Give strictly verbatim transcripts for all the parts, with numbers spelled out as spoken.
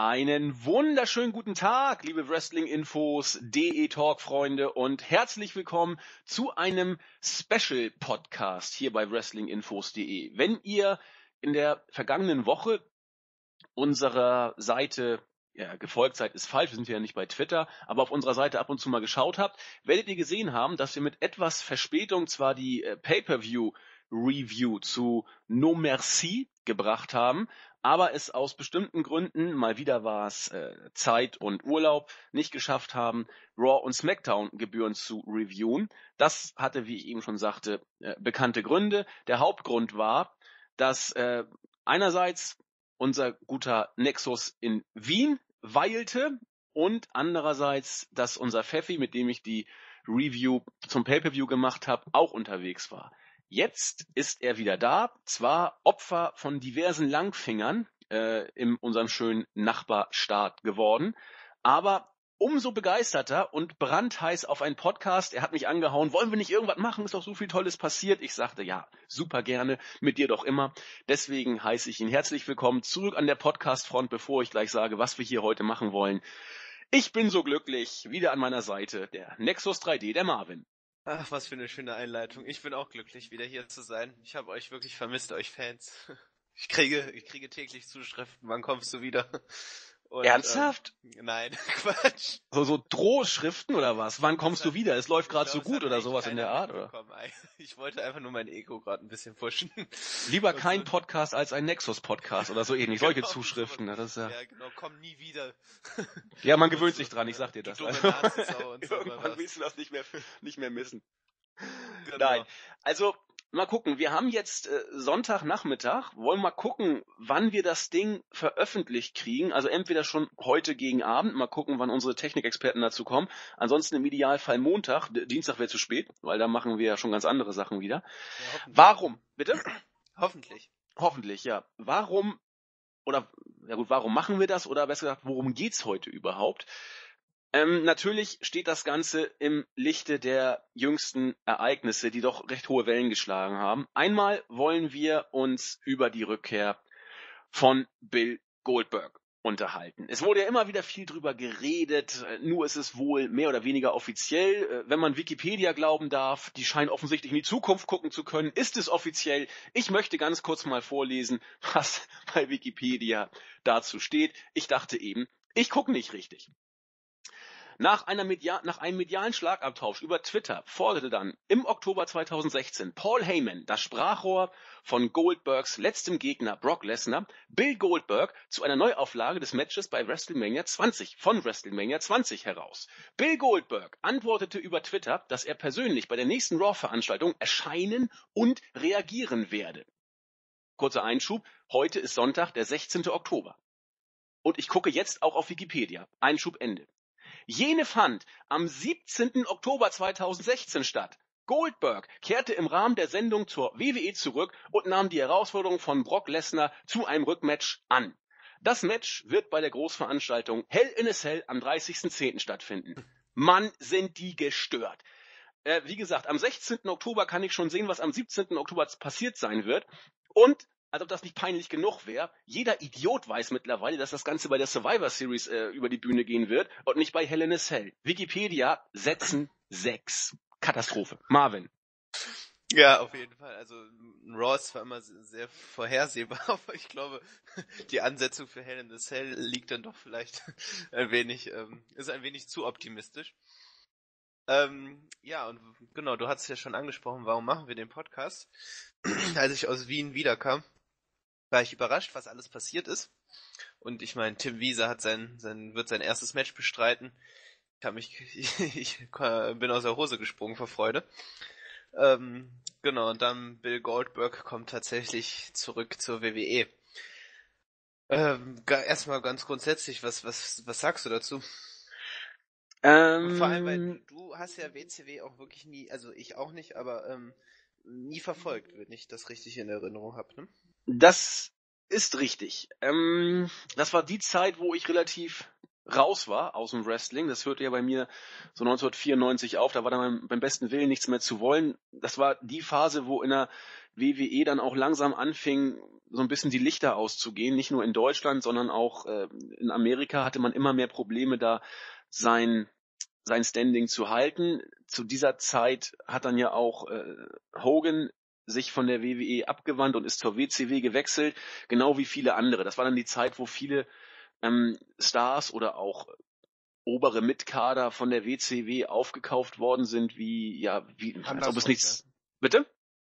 Einen wunderschönen guten Tag, liebe Wrestling-Infos, D E Talk-Freunde und herzlich willkommen zu einem Special-Podcast hier bei Wrestlinginfos punkt de. Wenn ihr in der vergangenen Woche unserer Seite ja, gefolgt seid, ist falsch, wir sind ja nicht bei Twitter, aber auf unserer Seite ab und zu mal geschaut habt, werdet ihr gesehen haben, dass wir mit etwas Verspätung zwar die äh, Pay-Per-View-Review zu No Merci gebracht haben, aber es aus bestimmten Gründen, mal wieder war es äh, Zeit und Urlaub, nicht geschafft haben, Raw und SmackDown gebührend zu reviewen. Das hatte, wie ich eben schon sagte, äh, bekannte Gründe. Der Hauptgrund war, dass äh, einerseits unser guter Nexus in Wien weilte und andererseits, dass unser Pfeffi, mit dem ich die Review zum Pay-Per-View gemacht habe, auch unterwegs war. Jetzt ist er wieder da, zwar Opfer von diversen Langfingern äh, in unserem schönen Nachbarstaat geworden, aber umso begeisterter und brandheiß auf einen Podcast. Er hat mich angehauen, wollen wir nicht irgendwas machen, ist doch so viel Tolles passiert. Ich sagte, ja, super gerne, mit dir doch immer. Deswegen heiße ich ihn herzlich willkommen zurück an der Podcast-Front, bevor ich gleich sage, was wir hier heute machen wollen. Ich bin so glücklich, wieder an meiner Seite, der Nexus drei D, der Marvin. Ach, was für eine schöne Einleitung. Ich bin auch glücklich, wieder hier zu sein. Ich habe euch wirklich vermisst, euch Fans. Ich kriege, ich kriege täglich Zuschriften, wann kommst du wieder? Und, Ernsthaft? Ähm, nein, Quatsch. So, so Drohschriften oder was? Wann kommst du wieder? Es läuft gerade so gut oder sowas in der Art, oder? Ich wollte einfach nur mein Ego gerade ein bisschen pushen. Lieber kein Podcast als ein Nexus-Podcast oder so ähnlich. Solche Genau, Zuschriften. so, Das ist ja, ja, genau, komm nie wieder. ja, man gewöhnt sich dran, ich sag dir Du das. dumme Nazisau und so Irgendwann was. willst du das nicht mehr, nicht mehr missen. Genau. Nein, also mal gucken, wir haben jetzt äh, Sonntagnachmittag, wollen mal gucken, wann wir das Ding veröffentlicht kriegen, also entweder schon heute gegen Abend, mal gucken, wann unsere Technikexperten dazu kommen, ansonsten im Idealfall Montag, D- Dienstag wäre zu spät, weil da machen wir ja schon ganz andere Sachen wieder. Ja, hoffentlich. Warum? Bitte? Hoffentlich. Hoffentlich, ja. Warum, oder, ja gut, warum machen wir das, oder besser gesagt, worum geht's heute überhaupt? Ähm, natürlich steht das Ganze im Lichte der jüngsten Ereignisse, die doch recht hohe Wellen geschlagen haben. Einmal wollen wir uns über die Rückkehr von Bill Goldberg unterhalten. Es wurde ja immer wieder viel drüber geredet, nur ist es wohl mehr oder weniger offiziell. Wenn man Wikipedia glauben darf, die scheinen offensichtlich in die Zukunft gucken zu können, ist es offiziell. Ich möchte ganz kurz mal vorlesen, was bei Wikipedia dazu steht. Ich dachte eben, ich gucke nicht richtig. Nach, einer Media- nach einem medialen Schlagabtausch über Twitter forderte dann im Oktober zweitausendsechzehn Paul Heyman, das Sprachrohr von Goldbergs letztem Gegner Brock Lesnar, Bill Goldberg zu einer Neuauflage des Matches bei WrestleMania zwanzig von WrestleMania zwanzig heraus. Bill Goldberg antwortete über Twitter, dass er persönlich bei der nächsten Raw-Veranstaltung erscheinen und reagieren werde. Kurzer Einschub, heute ist Sonntag, der sechzehnten Oktober. Und ich gucke jetzt auch auf Wikipedia. Einschub Ende. Jene fand am siebzehnten Oktober zweitausendsechzehn statt. Goldberg kehrte im Rahmen der Sendung zur W W E zurück und nahm die Herausforderung von Brock Lesnar zu einem Rückmatch an. Das Match wird bei der Großveranstaltung Hell in a Cell am dreißigsten zehnten stattfinden. Mann, sind die gestört. Äh, wie gesagt, am sechzehnten Oktober kann ich schon sehen, was am siebzehnten Oktober passiert sein wird. Und als ob das nicht peinlich genug wäre, jeder Idiot weiß mittlerweile, dass das Ganze bei der Survivor Series äh, über die Bühne gehen wird und nicht bei Hell in a Cell. Wikipedia setzen sechs. Katastrophe. Marvin. Ja, auf jeden Fall. Also Raw ist zwar immer sehr vorhersehbar, aber ich glaube, die Ansetzung für Hell in a Cell liegt dann doch vielleicht ein wenig, ähm, ist ein wenig zu optimistisch. Ähm, ja, und genau, du hast es ja schon angesprochen, warum machen wir den Podcast? Als ich aus Wien wiederkam, war ich überrascht, was alles passiert ist. Und ich meine, Tim Wiese hat sein, sein, wird sein erstes Match bestreiten. Ich, hab mich, ich, ich bin aus der Hose gesprungen vor Freude. Ähm, genau, und dann Bill Goldberg kommt tatsächlich zurück zur W W E. Ähm, erstmal ganz grundsätzlich, was, was, was sagst du dazu? Ähm, Vor allem, weil du hast ja W C W auch wirklich nie, also ich auch nicht, aber ähm, nie verfolgt, wenn ich das richtig in Erinnerung habe, ne? Das ist richtig. Ähm, das war die Zeit, wo ich relativ raus war aus dem Wrestling. Das hörte ja bei mir so neunzehnhundertvierundneunzig auf. Da war dann beim besten Willen nichts mehr zu wollen. Das war die Phase, wo in der W W E dann auch langsam anfing, so ein bisschen die Lichter auszugehen. Nicht nur in Deutschland, sondern auch äh, in Amerika hatte man immer mehr Probleme, da sein sein Standing zu halten. Zu dieser Zeit hat dann ja auch äh, Hogan sich von der W W E abgewandt und ist zur W C W gewechselt, genau wie viele andere. Das war dann die Zeit, wo viele ähm, Stars oder auch obere Mitkader von der W C W aufgekauft worden sind, wie, ja, wie, als ob es nichts, ja. Bitte?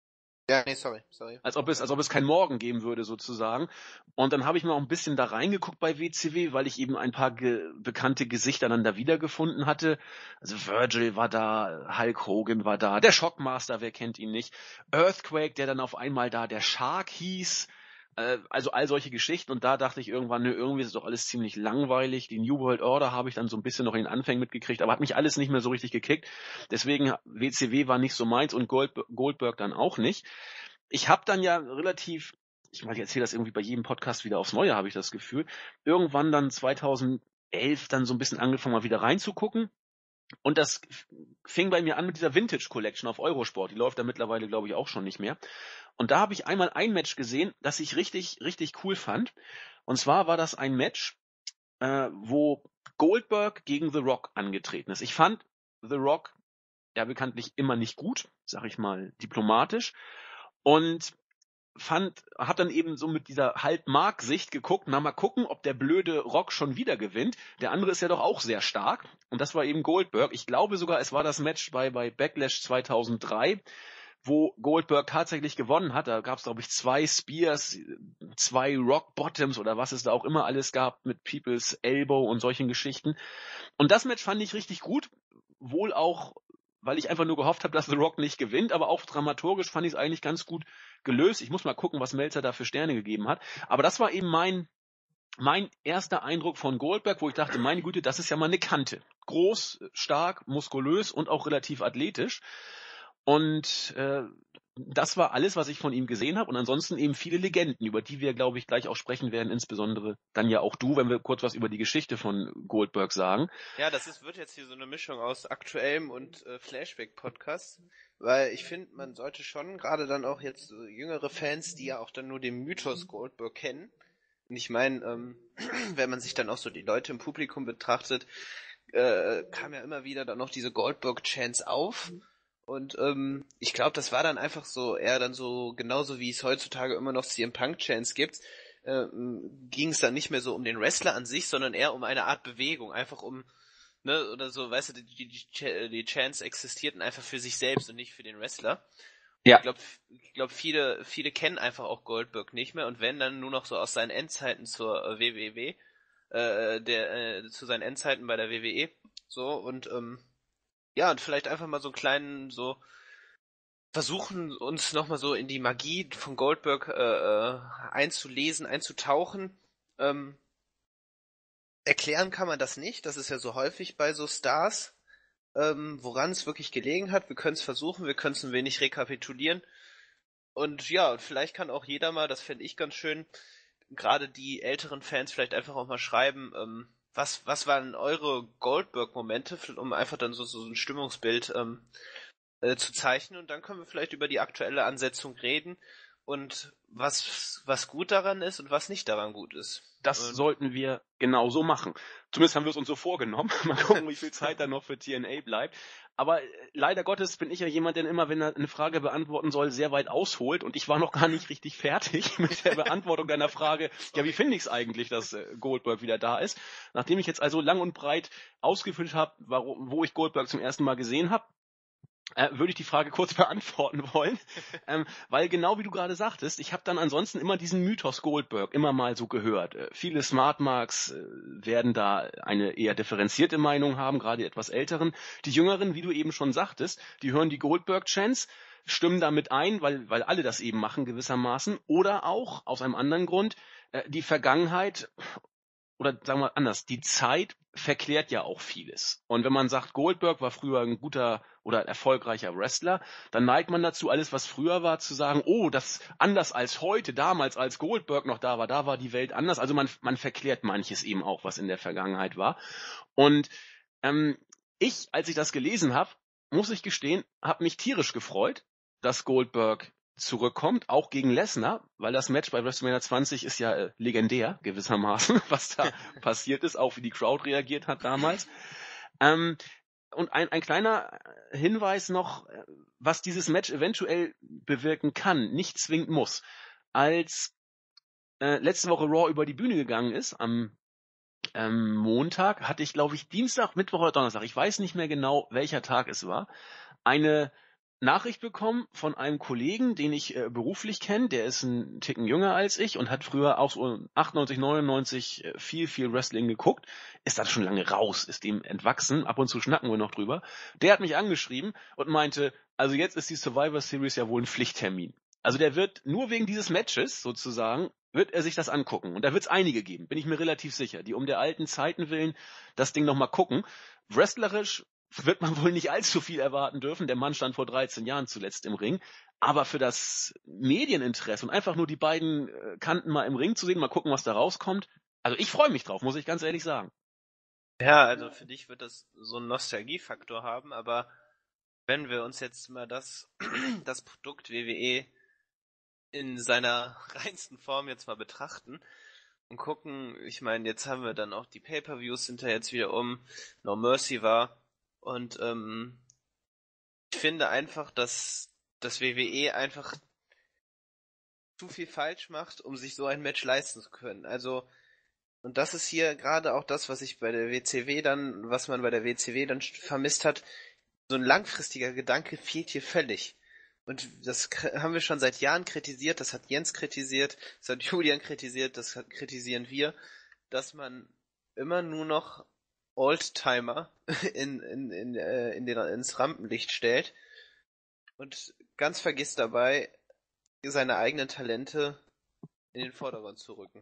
Ja, nee, sorry, sorry. Als ob es, als ob es keinen Morgen geben würde, sozusagen. Und dann habe ich mal auch ein bisschen da reingeguckt bei W C W, weil ich eben ein paar ge- bekannte Gesichter dann da wiedergefunden hatte. Also Virgil war da, Hulk Hogan war da, der Shockmaster, wer kennt ihn nicht, Earthquake, der dann auf einmal da der Shark hieß, äh, also all solche Geschichten. Und da dachte ich irgendwann, nö, irgendwie ist es doch alles ziemlich langweilig. Die New World Order habe ich dann so ein bisschen noch in den Anfängen mitgekriegt, aber hat mich alles nicht mehr so richtig gekickt. Deswegen W C W war nicht so meins und Gold, Goldberg dann auch nicht. Ich habe dann ja relativ, ich meine, ich erzähle das irgendwie bei jedem Podcast wieder aufs Neue, habe ich das Gefühl, irgendwann dann zweitausendelf dann so ein bisschen angefangen, mal wieder reinzugucken. Und das fing bei mir an mit dieser Vintage Collection auf Eurosport. Die läuft da mittlerweile, glaube ich, auch schon nicht mehr. Und da habe ich einmal ein Match gesehen, das ich richtig, richtig cool fand. Und zwar war das ein Match, äh, wo Goldberg gegen The Rock angetreten ist. Ich fand The Rock ja bekanntlich immer nicht gut, sag ich mal diplomatisch. Und fand, hab dann eben so mit dieser Halt-Mark-Sicht geguckt, na mal gucken, ob der blöde Rock schon wieder gewinnt. Der andere ist ja doch auch sehr stark. Und das war eben Goldberg. Ich glaube sogar, es war das Match bei, bei Backlash zweitausenddrei, wo Goldberg tatsächlich gewonnen hat. Da gab es, glaube ich, zwei Spears, zwei Rock Bottoms oder was es da auch immer alles gab mit People's Elbow und solchen Geschichten. Und das Match fand ich richtig gut. Wohl auch, weil ich einfach nur gehofft habe, dass The Rock nicht gewinnt, aber auch dramaturgisch fand ich es eigentlich ganz gut gelöst. Ich muss mal gucken, was Meltzer da für Sterne gegeben hat. Aber das war eben mein, mein erster Eindruck von Goldberg, wo ich dachte, meine Güte, das ist ja mal eine Kante. Groß, stark, muskulös und auch relativ athletisch. Und äh, das war alles, was ich von ihm gesehen habe. Und ansonsten eben viele Legenden, über die wir, glaube ich, gleich auch sprechen werden, insbesondere dann ja auch du, wenn wir kurz was über die Geschichte von Goldberg sagen. Ja, das ist, wird jetzt hier so eine Mischung aus aktuellem und äh, Flashback-Podcast, weil ich finde, man sollte schon, gerade dann auch jetzt so jüngere Fans, die ja auch dann nur den Mythos Goldberg kennen, und ich meine, ähm, wenn man sich dann auch so die Leute im Publikum betrachtet, äh, kam ja immer wieder dann noch diese Goldberg-Chants auf. Und ähm, ich glaube, das war dann einfach so, eher dann so, genauso wie es heutzutage immer noch C M Punk-Chants gibt, äh, ging es dann nicht mehr so um den Wrestler an sich, sondern eher um eine Art Bewegung, einfach um, ne, oder so, weißt du, die, die, die, die Chants existierten einfach für sich selbst und nicht für den Wrestler. Ja. Ich glaube, ich glaub, viele, viele kennen einfach auch Goldberg nicht mehr und wenn dann nur noch so aus seinen Endzeiten zur W W W, äh, der, äh, zu seinen Endzeiten bei der W W E, so, und, ähm, ja, und vielleicht einfach mal so einen kleinen, so, versuchen uns nochmal so in die Magie von Goldberg äh, einzulesen, einzutauchen. Ähm, erklären kann man das nicht, das ist ja so häufig bei so Stars, ähm, woran es wirklich gelegen hat. Wir können es versuchen, wir können es ein wenig rekapitulieren. Und ja, vielleicht kann auch jeder mal, das fände ich ganz schön, gerade die älteren Fans vielleicht einfach auch mal schreiben, ähm, was, was waren eure Goldberg-Momente, um einfach dann so, so ein Stimmungsbild ähm, äh, zu zeichnen und dann können wir vielleicht über die aktuelle Ansetzung reden und was, was gut daran ist und was nicht daran gut ist. Das und sollten wir genau so machen. Zumindest haben wir es uns so vorgenommen. Mal gucken, wie viel Zeit da noch für T N A bleibt. Aber leider Gottes bin ich ja jemand, der immer, wenn er eine Frage beantworten soll, sehr weit ausholt. Und ich war noch gar nicht richtig fertig mit der Beantwortung deiner Frage, ja, wie finde ich es eigentlich, dass Goldberg wieder da ist? Nachdem ich jetzt also lang und breit ausgeführt habe, wo ich Goldberg zum ersten Mal gesehen habe, Äh, würde ich die Frage kurz beantworten wollen, ähm, weil genau wie du gerade sagtest, ich habe dann ansonsten immer diesen Mythos Goldberg immer mal so gehört. Äh, viele Smart Marks äh, werden da eine eher differenzierte Meinung haben, gerade die etwas älteren. Die jüngeren, wie du eben schon sagtest, die hören die Goldberg-Chants, stimmen damit ein, weil, weil alle das eben machen gewissermaßen, oder auch aus einem anderen Grund, äh, die Vergangenheit oder sagen wir anders, die Zeit verklärt ja auch vieles. Und wenn man sagt, Goldberg war früher ein guter oder erfolgreicher Wrestler, dann neigt man dazu, alles, was früher war, zu sagen, oh, das anders als heute, damals, als Goldberg noch da war, da war die Welt anders. Also man, man verklärt manches eben auch, was in der Vergangenheit war. Und ähm, ich, als ich das gelesen habe, muss ich gestehen, habe mich tierisch gefreut, dass Goldberg zurückkommt, auch gegen Lesnar, weil das Match bei WrestleMania zwanzig ist ja äh, legendär gewissermaßen, was da passiert ist, auch wie die Crowd reagiert hat damals. Ähm, und ein, ein kleiner Hinweis noch, was dieses Match eventuell bewirken kann, nicht zwingend muss. Als äh, letzte Woche Raw über die Bühne gegangen ist, am ähm, Montag, hatte ich, glaube ich, Dienstag, Mittwoch oder Donnerstag, ich weiß nicht mehr genau, welcher Tag es war, eine Nachricht bekommen von einem Kollegen, den ich äh, beruflich kenne, der ist ein Ticken jünger als ich und hat früher auch so achtundneunzig, neunundneunzig äh, viel, viel Wrestling geguckt, ist das schon lange raus, ist dem entwachsen, ab und zu schnacken wir noch drüber. Der hat mich angeschrieben und meinte, also jetzt ist die Survivor Series ja wohl ein Pflichttermin. Also der wird nur wegen dieses Matches sozusagen, wird er sich das angucken. Und da wird es einige geben, bin ich mir relativ sicher, die um der alten Zeiten willen das Ding nochmal gucken. Wrestlerisch wird man wohl nicht allzu viel erwarten dürfen. Der Mann stand vor dreizehn Jahren zuletzt im Ring. Aber für das Medieninteresse und einfach nur die beiden äh, Kanten mal im Ring zu sehen, mal gucken, was da rauskommt. Also ich freue mich drauf, muss ich ganz ehrlich sagen. Ja, also für dich wird das so einen Nostalgiefaktor haben, aber wenn wir uns jetzt mal das, das Produkt W W E in seiner reinsten Form jetzt mal betrachten und gucken, ich meine, jetzt haben wir dann auch die Pay-Per-Views sind da jetzt wieder um, No Mercy war und ähm, ich finde einfach, dass das W W E einfach zu viel falsch macht, um sich so ein Match leisten zu können. Also, und das ist hier gerade auch das, was ich bei der W C W dann, was man bei der W C W dann vermisst hat, so ein langfristiger Gedanke fehlt hier völlig. Und das haben wir schon seit Jahren kritisiert, das hat Jens kritisiert, das hat Julian kritisiert, das kritisieren wir, dass man immer nur noch Oldtimer in, in, in, äh, in den, ins Rampenlicht stellt und ganz vergisst dabei, seine eigenen Talente in den Vordergrund zu rücken.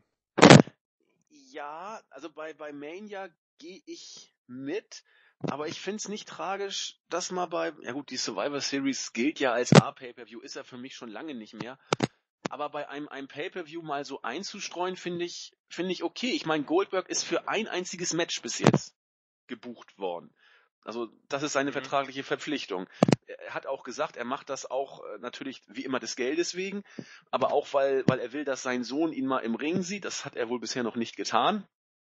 Ja, also bei, bei Mania gehe ich mit, aber ich find's nicht tragisch, dass mal bei, ja gut, die Survivor Series gilt ja als A-Pay-Per-View, ist ja für mich schon lange nicht mehr, aber bei einem, einem Pay-Per-View mal so einzustreuen, finde ich, finde ich okay. Ich meine, Goldberg ist für ein einziges Match bis jetzt gebucht worden. Also das ist seine mhm. vertragliche Verpflichtung. Er hat auch gesagt, er macht das auch äh, natürlich wie immer des Geldes wegen, aber auch weil, weil er will, dass sein Sohn ihn mal im Ring sieht. Das hat er wohl bisher noch nicht getan.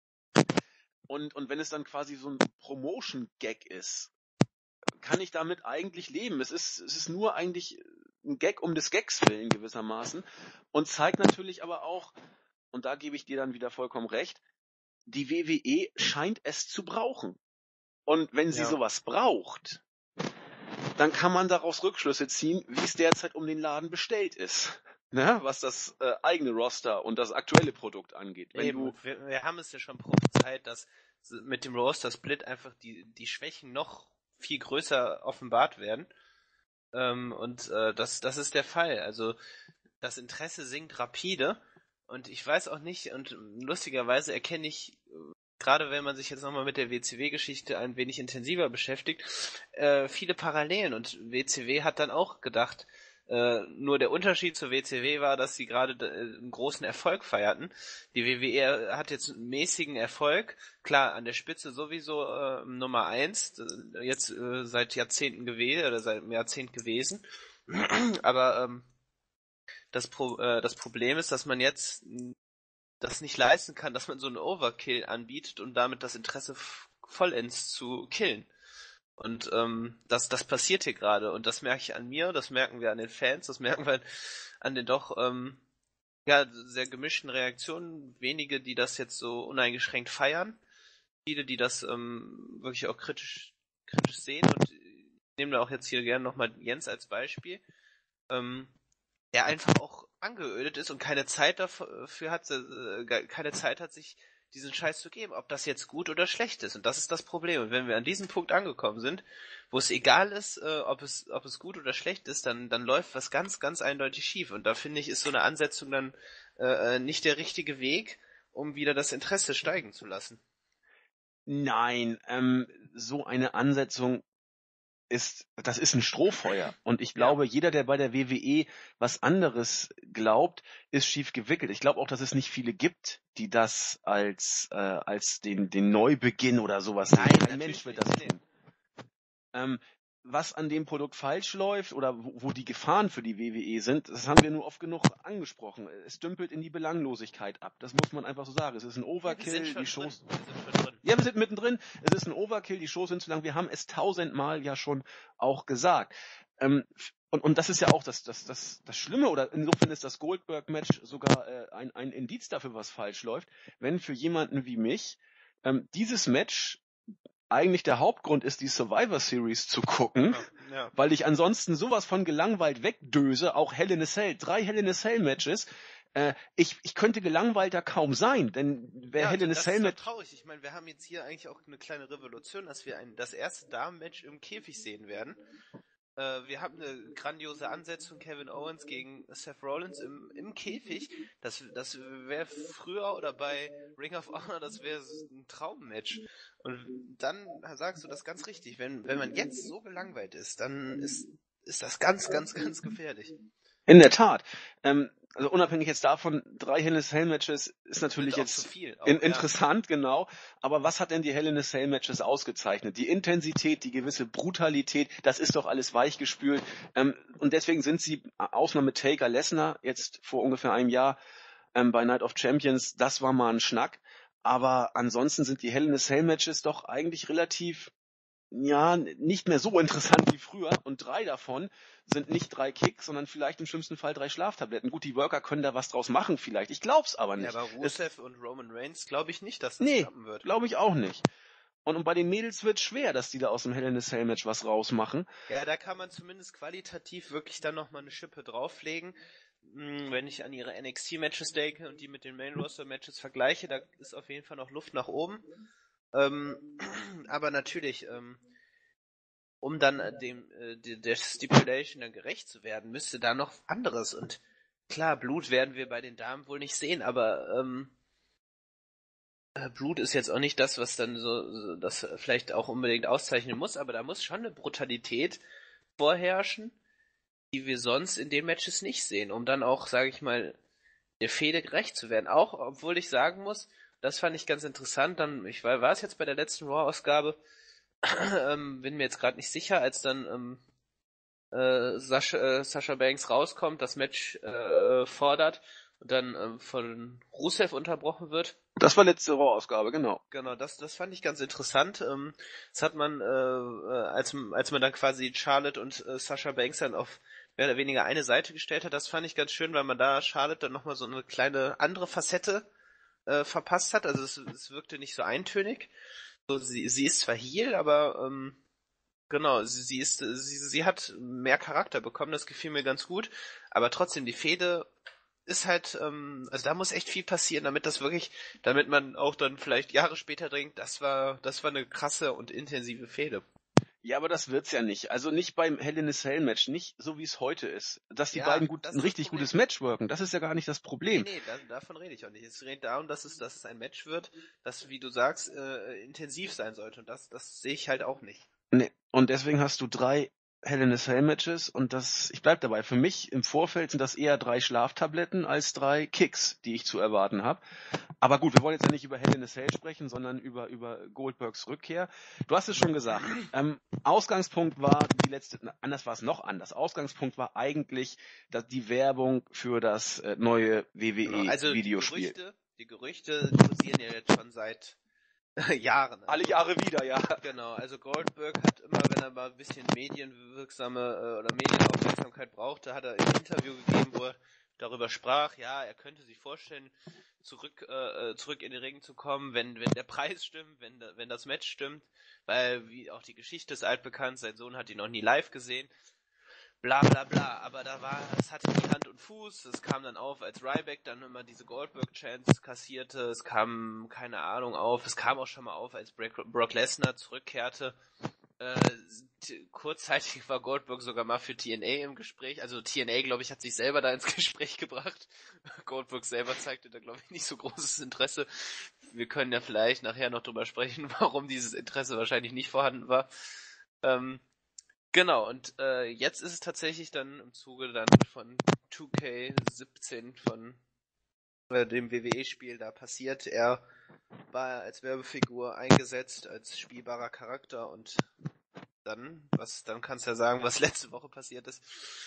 Und, und wenn es dann quasi so ein Promotion-Gag ist, kann ich damit eigentlich leben. Es ist, es ist nur eigentlich ein Gag um des Gags willen gewissermaßen und zeigt natürlich aber auch, und da gebe ich dir dann wieder vollkommen recht, die W W E scheint es zu brauchen. Und wenn sie ja. sowas braucht, dann kann man daraus Rückschlüsse ziehen, wie es derzeit um den Laden bestellt ist. Ne? Was das äh, eigene Roster und das aktuelle Produkt angeht. Wenn Eben, du wir, wir haben es ja schon prophezeit, dass mit dem Roster-Split einfach die, die Schwächen noch viel größer offenbart werden. Ähm, und äh, das, das ist der Fall. Also das Interesse sinkt rapide und ich weiß auch nicht, und lustigerweise erkenne ich, gerade wenn man sich jetzt nochmal mit der W C W-Geschichte ein wenig intensiver beschäftigt, äh, viele Parallelen. Und W C W hat dann auch gedacht, äh, nur der Unterschied zur W C W war, dass sie gerade äh, einen großen Erfolg feierten. Die W W E hat jetzt einen mäßigen Erfolg, klar, an der Spitze sowieso äh, Nummer eins, jetzt äh, seit Jahrzehnten gewesen, oder seit einem Jahrzehnt gewesen. Aber ähm, das, Pro- äh, das Problem ist, dass man jetzt das nicht leisten kann, dass man so einen Overkill anbietet und damit das Interesse f- vollends zu killen. Und ähm, das, das passiert hier gerade und das merke ich an mir, das merken wir an den Fans, das merken wir an den doch ähm, ja, sehr gemischten Reaktionen. Wenige, die das jetzt so uneingeschränkt feiern, viele, die das ähm, wirklich auch kritisch, kritisch sehen und ich nehme da auch jetzt hier gerne nochmal Jens als Beispiel, ähm, der einfach auch angeödet ist und keine Zeit dafür hat, äh, keine Zeit hat, sich diesen Scheiß zu geben, ob das jetzt gut oder schlecht ist. Und das ist das Problem. Und wenn wir an diesem Punkt angekommen sind, wo es egal ist, äh, ob es ob es gut oder schlecht ist, dann dann läuft was ganz, ganz eindeutig schief. Und da finde ich, ist so eine Ansetzung dann äh, nicht der richtige Weg. um wieder das Interesse steigen zu lassen. Nein, ähm, so eine Ansetzung ist, das ist ein Strohfeuer. Und ich glaube, ja. jeder, der bei der W W E was anderes glaubt, ist schief gewickelt. Ich glaube auch, dass es nicht viele gibt, die das als, äh, als den, den Neubeginn oder sowas sehen. Kein Mensch wird das tun. Ähm, was an dem Produkt falsch läuft oder wo, wo die Gefahren für die W W E sind, das haben wir nur oft genug angesprochen. Es dümpelt in die Belanglosigkeit ab. Das muss man einfach so sagen. Es ist ein Overkill, ja, die Shows... Ja, wir sind mittendrin. Es ist ein Overkill, die Shows sind zu lang. Wir haben es tausendmal ja schon auch gesagt. Ähm, und, und das ist ja auch das, das, das, das Schlimme, oder insofern ist das Goldberg-Match sogar äh, ein, ein Indiz dafür, was falsch läuft, wenn für jemanden wie mich ähm, dieses Match eigentlich der Hauptgrund ist, die Survivor Series zu gucken, ja, ja. weil ich ansonsten sowas von gelangweilt wegdöse, auch Hell in a Cell, drei Hell in a Cell Matches. Äh, ich, ich könnte gelangweilter kaum sein, denn wer ja, Hell in a Cell Match... Das ist doch traurig. Ich meine, wir haben jetzt hier eigentlich auch eine kleine Revolution, dass wir ein, das erste Damen-Match im Käfig sehen werden. Äh, wir haben eine grandiose Ansetzung, Kevin Owens gegen Seth Rollins im, im Käfig. Das, das wäre früher oder bei Ring of Honor, das wäre ein Traummatch. Und dann sagst du das ganz richtig. Wenn, wenn man jetzt so gelangweilt ist, dann ist, ist das ganz, ganz, ganz gefährlich. In der Tat. Ähm, also unabhängig jetzt davon, drei Hell in a Cell Matches ist natürlich jetzt viel, auch, in, ja. interessant, genau. Aber was hat denn die Hell in a Cell Matches ausgezeichnet? Die Intensität, die gewisse Brutalität, das ist doch alles weichgespült. Ähm, und deswegen sind sie, Ausnahme Taker Lesnar, jetzt vor ungefähr einem Jahr ähm, bei Night of Champions, das war mal ein Schnack. Aber ansonsten sind die Hell in a Cell Matches doch eigentlich relativ... ja, nicht mehr so interessant wie früher, und drei davon sind nicht drei Kicks, sondern vielleicht im schlimmsten Fall drei Schlaftabletten. Gut, die Worker können da was draus machen vielleicht, ich glaub's aber nicht. Ja, aber Rusev es, und Roman Reigns glaube ich nicht, dass das nee, klappen wird. glaube ich auch nicht. Und, und bei den Mädels wird schwer, dass die da aus dem Hell in a Cell Match was rausmachen. Ja, da kann man zumindest qualitativ wirklich dann nochmal eine Schippe drauflegen. Wenn ich an ihre N X T-Matches denke und die mit den Main-Roster-Matches vergleiche, da ist auf jeden Fall noch Luft nach oben. Ähm, aber natürlich, ähm, um dann dem äh, der Stipulation dann gerecht zu werden, müsste da noch anderes. Und klar, Blut werden wir bei den Damen wohl nicht sehen, aber ähm, äh, Blut ist jetzt auch nicht das, was dann so, so das vielleicht auch unbedingt auszeichnen muss, aber da muss schon eine Brutalität vorherrschen, die wir sonst in den Matches nicht sehen, um dann auch, sage ich mal, der Fehde gerecht zu werden. Auch, obwohl ich sagen muss, das fand ich ganz interessant, dann, ich war, war es jetzt bei der letzten Raw-Ausgabe, ähm, bin mir jetzt gerade nicht sicher, als dann ähm, äh, Sascha, äh, Sascha Banks rauskommt, das Match äh, fordert und dann ähm, von Rusev unterbrochen wird. Das war letzte Raw-Ausgabe, genau. Genau, das, das fand ich ganz interessant. Ähm, das hat man, äh, als, als man dann quasi Charlotte und äh, Sascha Banks dann auf mehr oder weniger eine Seite gestellt hat, das fand ich ganz schön, weil man da Charlotte dann nochmal so eine kleine andere Facette äh, verpasst hat. Also es, es wirkte nicht so eintönig. So, sie, sie ist zwar heel, aber ähm, genau, sie, sie ist, sie, sie hat mehr Charakter bekommen, das gefiel mir ganz gut. Aber trotzdem, die Fehde ist halt, ähm, also da muss echt viel passieren, damit das wirklich, damit man auch dann vielleicht Jahre später denkt, das war, das war eine krasse und intensive Fehde. Ja, aber das wird's ja nicht. Also nicht beim Hell in a Cell Match, nicht so wie es heute ist. Dass die Ja, beiden gut, das ein ist richtig das Problem. gutes Match worken, das ist ja gar nicht das Problem. Nee, nee, da, davon rede ich auch nicht. Es geht darum, dass es, dass es ein Match wird, das, wie du sagst, äh, intensiv sein sollte. Und das, das sehe ich halt auch nicht. Nee, und deswegen hast du drei Hell in a Cell Matches, und das, ich bleib dabei, für mich im Vorfeld sind das eher drei Schlaftabletten als drei Kicks, die ich zu erwarten habe. Aber gut, wir wollen jetzt ja nicht über Hell in a Cell sprechen, sondern über, über Goldbergs Rückkehr. Du hast es schon gesagt, ähm, Ausgangspunkt war die letzte, na, anders war es noch anders. Ausgangspunkt war eigentlich dass die Werbung für das äh, neue W W E-Videospiel. Genau, also die Gerüchte, die Gerüchte kursieren ja jetzt schon seit Jahren. Alle Jahre wieder, ja. Genau, also Goldberg hat immer, wenn er mal ein bisschen medienwirksame äh, oder Medienaufmerksamkeit brauchte, hat er ein Interview gegeben, wo er darüber sprach, ja, er könnte sich vorstellen, zurück äh, zurück in den Ring zu kommen, wenn wenn der Preis stimmt, wenn wenn das Match stimmt, weil wie auch die Geschichte ist altbekannt, sein Sohn hat ihn noch nie live gesehen. Bla bla bla, aber da war, es hatte nie Hand und Fuß, es kam dann auf, als Ryback dann immer diese Goldberg-Chance kassierte, es kam, keine Ahnung, auf, es kam auch schon mal auf, als Brock Lesnar zurückkehrte, Äh, t- kurzzeitig war Goldberg sogar mal für T N A im Gespräch. Also T N A, glaube ich, hat sich selber da ins Gespräch gebracht. Goldberg selber zeigte da, glaube ich, nicht so großes Interesse. Wir können ja vielleicht nachher noch drüber sprechen, warum dieses Interesse wahrscheinlich nicht vorhanden war. Ähm, genau, und äh, jetzt ist es tatsächlich dann im Zuge dann von zwei K siebzehn, von äh, dem W W E-Spiel da passiert. Er war als Werbefigur eingesetzt, als spielbarer Charakter, und dann, was, dann kannst du ja sagen, was letzte Woche passiert ist.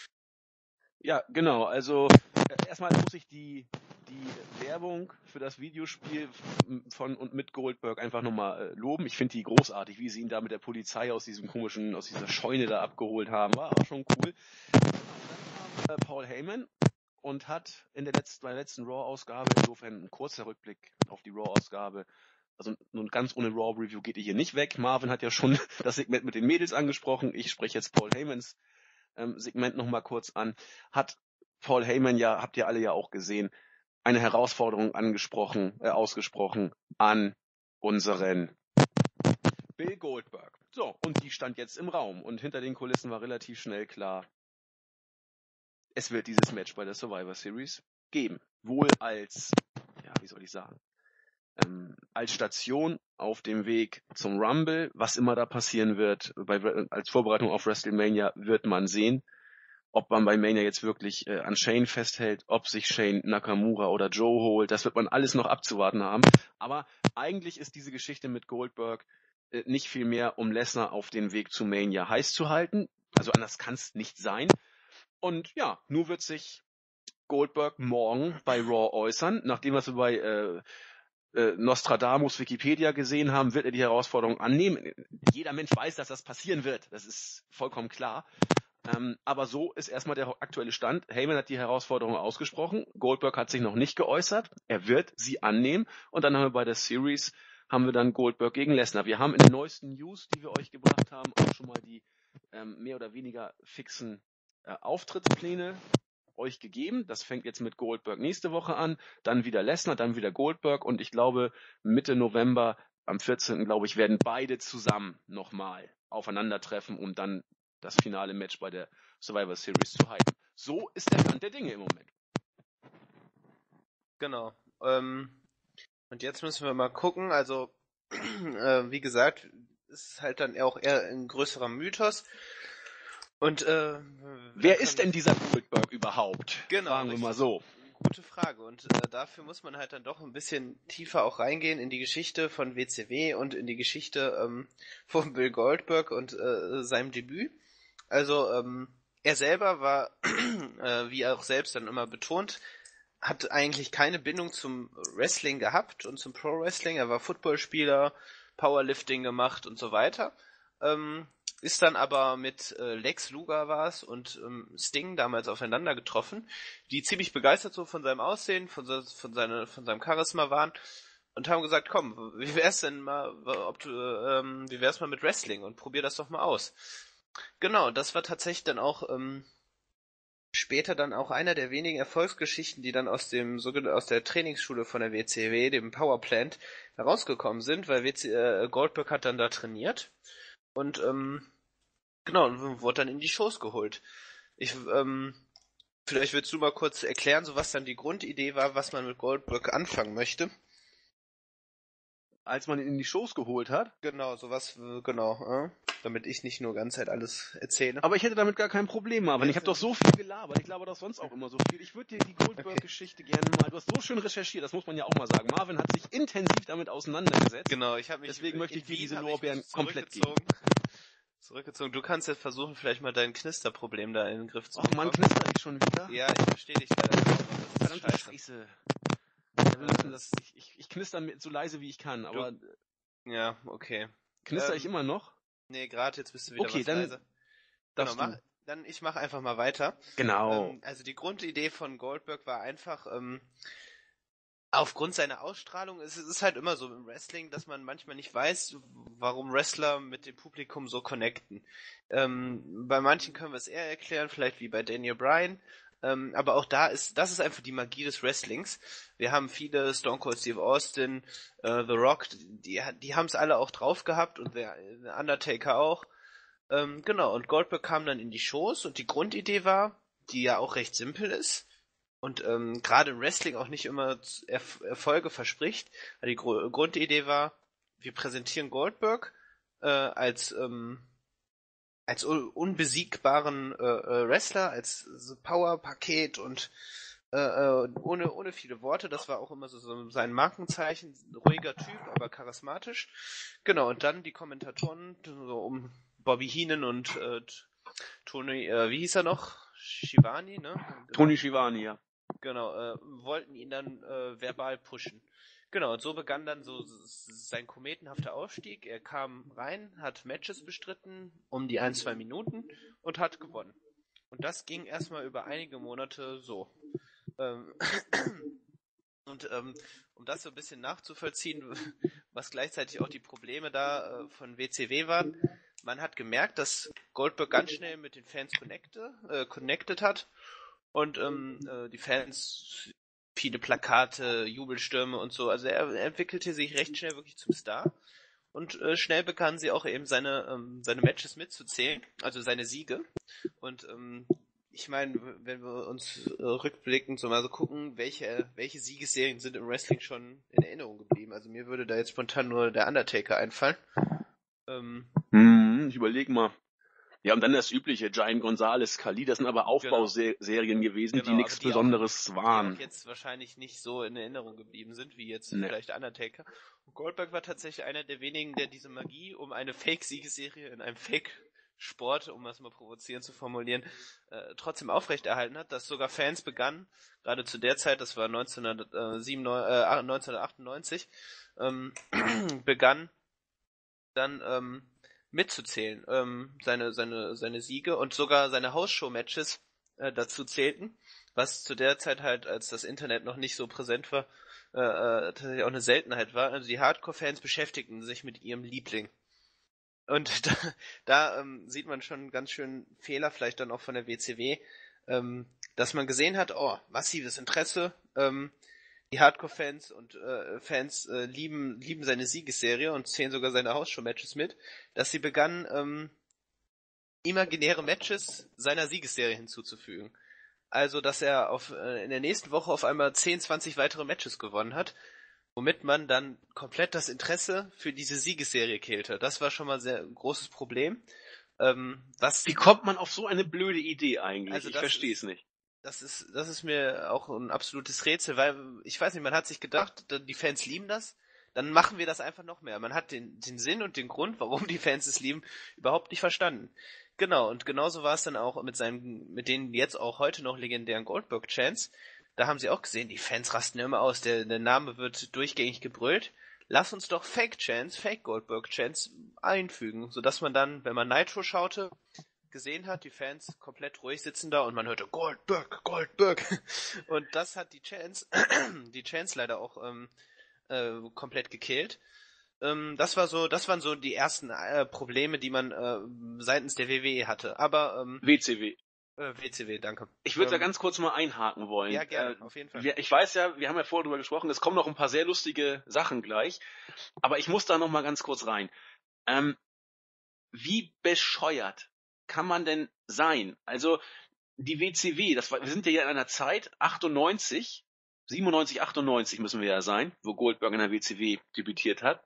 Ja, genau. Also äh, erstmal muss ich die, die Werbung für das Videospiel von und mit Goldberg einfach nochmal äh, loben. Ich finde die großartig, wie sie ihn da mit der Polizei aus diesem komischen, aus dieser Scheune da abgeholt haben. War auch schon cool. Dann kam äh, Paul Heyman und hat in der letzten, bei der letzten Raw-Ausgabe, insofern ein kurzer Rückblick auf die Raw-Ausgabe, also nun ganz ohne Raw-Review geht ihr hier nicht weg. Marvin hat ja schon das Segment mit den Mädels angesprochen. Ich spreche jetzt Paul Heymans ähm, Segment nochmal kurz an. Hat Paul Heyman ja, habt ihr alle ja auch gesehen, eine Herausforderung angesprochen, äh, ausgesprochen an unseren Bill Goldberg. So, und die stand jetzt im Raum. Und hinter den Kulissen war relativ schnell klar, es wird dieses Match bei der Survivor Series geben. Wohl als, ja, wie soll ich sagen, ähm, als Station auf dem Weg zum Rumble, was immer da passieren wird, bei, als Vorbereitung auf WrestleMania wird man sehen, ob man bei Mania jetzt wirklich äh, an Shane festhält, ob sich Shane Nakamura oder Joe holt, das wird man alles noch abzuwarten haben. Aber eigentlich ist diese Geschichte mit Goldberg äh, nicht viel mehr, um Lesnar auf dem Weg zu Mania heiß zu halten. Also anders kann es nicht sein. Und ja, nur wird sich Goldberg morgen bei Raw äußern, nachdem was wir bei äh, äh, Nostradamus Wikipedia gesehen haben, wird er die Herausforderung annehmen. Jeder Mensch weiß, dass das passieren wird. Das ist vollkommen klar. Ähm, aber so ist erstmal der aktuelle Stand. Heyman hat die Herausforderung ausgesprochen. Goldberg hat sich noch nicht geäußert. Er wird sie annehmen. Und dann haben wir bei der Series haben wir dann Goldberg gegen Lesnar. Wir haben in den neuesten News, die wir euch gebracht haben, auch schon mal die ähm, mehr oder weniger fixen äh, Auftrittspläne euch gegeben. Das fängt jetzt mit Goldberg nächste Woche an, dann wieder Lesnar, dann wieder Goldberg und ich glaube Mitte November, am vierzehnten glaube ich, werden beide zusammen nochmal aufeinandertreffen, um dann das finale Match bei der Survivor Series zu halten. So ist der Stand der Dinge im Moment. Genau. Ähm, und jetzt müssen wir mal gucken, also äh, wie gesagt, ist halt dann auch eher ein größerer Mythos. Und äh, wer ist denn dieser Goldberg überhaupt? Genau, fragen wir mal so. Gute Frage. Und äh, dafür muss man halt dann doch ein bisschen tiefer auch reingehen in die Geschichte von W C W und in die Geschichte ähm, von Bill Goldberg und äh, seinem Debüt. Also ähm, er selber war, äh, wie er auch selbst dann immer betont, hat eigentlich keine Bindung zum Wrestling gehabt und zum Pro-Wrestling. Er war Footballspieler, Powerlifting gemacht und so weiter. Ähm, ist dann aber mit äh, Lex Luger war es und ähm, Sting damals aufeinander getroffen, die ziemlich begeistert so von seinem Aussehen, von, so, von, seine, von seinem Charisma waren und haben gesagt, komm, wie wär's denn mal, ob du, ähm, wie wär's mal mit Wrestling und probier das doch mal aus. Genau, das war tatsächlich dann auch ähm, später dann auch einer der wenigen Erfolgsgeschichten, die dann aus dem aus der Trainingsschule von der W C W, dem Powerplant, herausgekommen sind, weil W C, äh, Goldberg hat dann da trainiert und ähm, genau, und wurde dann in die Shows geholt. Ich, ähm, vielleicht willst du mal kurz erklären, so was dann die Grundidee war, was man mit Goldberg anfangen möchte. Als man ihn in die Shows geholt hat. Genau, sowas, genau, äh, damit ich nicht nur ganz halt alles erzähle. Aber ich hätte damit gar kein Problem, Marvin. Ich habe doch so viel gelabert. Ich laber doch sonst auch immer so viel. Ich würde dir die Goldberg-Geschichte gerne mal... Du hast so schön recherchiert, das muss man ja auch mal sagen. Marvin hat sich intensiv damit auseinandergesetzt. Genau, ich habe mich... Deswegen möchte ich dir diese Lorbeeren komplett geben. Zurückgezogen. Du kannst jetzt versuchen, vielleicht mal dein Knisterproblem da in den Griff zu bekommen. Ach man, knistert ich schon wieder? Ja, ich verstehe dich leider nicht. Das ist Verdammte Scheiße. Ja, wir müssen das, ich, ich, ich knister so leise wie ich kann, aber... Du, ja, okay. Knister ähm, ich immer noch? Nee, gerade jetzt bist du wieder okay, was dann leiser. Genau, mach, dann ich mache einfach mal weiter. Genau. Ähm, also die Grundidee von Goldberg war einfach... Ähm, aufgrund seiner Ausstrahlung, es ist halt immer so im Wrestling, dass man manchmal nicht weiß, warum Wrestler mit dem Publikum so connecten. Ähm, bei manchen können wir es eher erklären, vielleicht wie bei Daniel Bryan, ähm, aber auch da ist, das ist einfach die Magie des Wrestlings. Wir haben viele, Stone Cold Steve Austin, äh, The Rock, die, die haben es alle auch drauf gehabt und der Undertaker auch. Ähm, genau, und Goldberg kam dann in die Shows und die Grundidee war, die ja auch recht simpel ist und ähm, gerade im Wrestling auch nicht immer Erf- Erfolge verspricht. Also die Gru- Grundidee war, wir präsentieren Goldberg äh, als ähm, als un unbesiegbaren äh, äh, Wrestler, als so Power-Paket und äh, äh, ohne ohne viele Worte. Das war auch immer so, so sein Markenzeichen. Ruhiger Typ, aber charismatisch. Genau, und dann die Kommentatoren so um Bobby Heenan und äh, Tony, äh, wie hieß er noch? Shivani, ne? Genau. Tony Schiavone, ja. Genau, äh, wollten ihn dann äh, verbal pushen. Genau, und so begann dann so sein kometenhafter Aufstieg. Er kam rein, hat Matches bestritten, um die ein, zwei Minuten und hat gewonnen. Und das ging erstmal über einige Monate so. Ähm, und ähm, um das so ein bisschen nachzuvollziehen, was gleichzeitig auch die Probleme da äh, von W C W waren, man hat gemerkt, dass Goldberg ganz schnell mit den Fans connecte, äh, connected hat und ähm, äh, die Fans viele Plakate, Jubelstürme und so. Also er, er entwickelte sich recht schnell wirklich zum Star und äh, schnell begannen sie auch eben seine ähm, seine Matches mitzuzählen, also seine Siege. Und ähm, ich meine, wenn wir uns äh, rückblickend so mal so gucken, welche welche Siegesserien sind im Wrestling schon in Erinnerung geblieben. Also mir würde da jetzt spontan nur der Undertaker einfallen. Ähm, Hm, ich überlege mal. Ja, und dann das übliche, Giant Gonzalez, Khali, das sind aber genau, Aufbauserien gewesen, die genau, aber nichts die auch, Besonderes die auch waren. jetzt wahrscheinlich nicht so in Erinnerung geblieben sind, wie jetzt Ne. vielleicht Undertaker. Und Goldberg war tatsächlich einer der wenigen, der diese Magie um eine Fake-Siegesserie in einem Fake-Sport, um das mal provozierend zu formulieren, äh, trotzdem aufrechterhalten hat, dass sogar Fans begannen, gerade zu der Zeit, das war neunzehnhundertsiebenundneunzig, äh, neunzehnhundertachtundneunzig, ähm, begann dann ähm, mitzuzählen, ähm, seine, seine, seine Siege und sogar seine Hausshow-Matches äh, dazu zählten, was zu der Zeit halt, als das Internet noch nicht so präsent war, äh, äh, tatsächlich auch eine Seltenheit war. Also die Hardcore-Fans beschäftigten sich mit ihrem Liebling. Und da, da ähm, sieht man schon einen ganz schönen Fehler, vielleicht dann auch von der W C W, ähm, dass man gesehen hat, oh, massives Interesse, ähm, die Hardcore-Fans und äh, Fans äh, lieben lieben seine Siegesserie und zählen sogar seine Hausshow-Matches mit, dass sie begannen, ähm, imaginäre Matches seiner Siegesserie hinzuzufügen. Also, dass er auf äh, in der nächsten Woche auf einmal zehn, zwanzig weitere Matches gewonnen hat, womit man dann komplett das Interesse für diese Siegesserie killte. Das war schon mal sehr ein großes Problem. Ähm, was Wie kommt man auf so eine blöde Idee eigentlich? also Ich das verstehe es ist nicht. Das ist, das ist mir auch ein absolutes Rätsel, weil ich weiß nicht, man hat sich gedacht, die Fans lieben das, dann machen wir das einfach noch mehr. Man hat den, den Sinn und den Grund, warum die Fans es lieben, überhaupt nicht verstanden. Genau, und genauso war es dann auch mit seinen, mit den jetzt auch heute noch legendären Goldberg-Chants. Da haben sie auch gesehen, die Fans rasten immer aus, der, der Name wird durchgängig gebrüllt. Lass uns doch Fake-Chants, Fake-Goldberg-Chants einfügen, sodass man dann, wenn man Nitro schaute, gesehen hat, die Fans komplett ruhig sitzen da und man hörte Goldberg, Goldberg. Und das hat die Chance, die Chance leider auch ähm, äh, komplett gekillt. Ähm, das war so, das waren so die ersten äh, Probleme, die man äh, seitens der W W E hatte. Aber ähm, W C W. äh, W C W, danke. Ich würde da Ähm, ganz kurz mal einhaken wollen. ja, gerne, Äh, auf jeden Fall. wir, ich weiß ja, wir haben ja vorher drüber gesprochen, es kommen noch ein paar sehr lustige Sachen gleich, aber ich muss da noch mal ganz kurz rein. Ähm, wie bescheuert kann man denn sein? Also die W C W, das war, wir sind ja hier in einer Zeit, achtundneunzig, siebenundneunzig, achtundneunzig müssen wir ja sein, wo Goldberg in der W C W debütiert hat,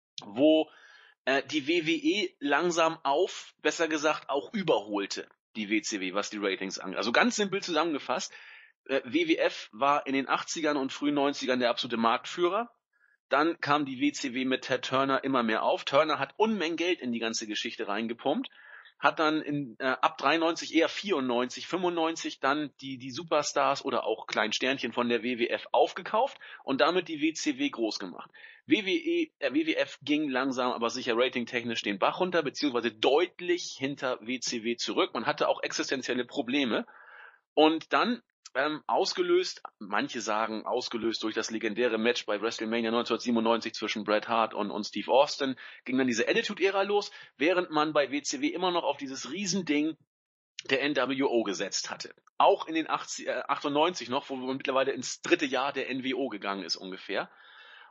wo äh, die W W E langsam auf, besser gesagt auch überholte, die W C W, was die Ratings angeht. Also ganz simpel zusammengefasst, äh, W W F war in den achtzigern und frühen neunzigern der absolute Marktführer. Dann kam die W C W mit Ted Turner immer mehr auf. Turner hat Unmengen Geld in die ganze Geschichte reingepumpt, hat dann in, äh, ab dreiundneunzig, eher vierundneunzig, fünfundneunzig dann die, die Superstars oder auch Kleinsternchen von der W W F aufgekauft und damit die W C W groß gemacht. W W E, äh, W W F ging langsam, aber sicher ratingtechnisch den Bach runter, beziehungsweise deutlich hinter W C W zurück. Man hatte auch existenzielle Probleme. Und dann ähm, ausgelöst, manche sagen ausgelöst durch das legendäre Match bei WrestleMania neunzehnhundertsiebenundneunzig zwischen Bret Hart und, und Steve Austin, ging dann diese Attitude-Ära los, während man bei W C W immer noch auf dieses Riesending der N W O gesetzt hatte. Auch in den achtzig, äh, achtundneunzig noch, wo man mittlerweile ins dritte Jahr der N W O gegangen ist ungefähr.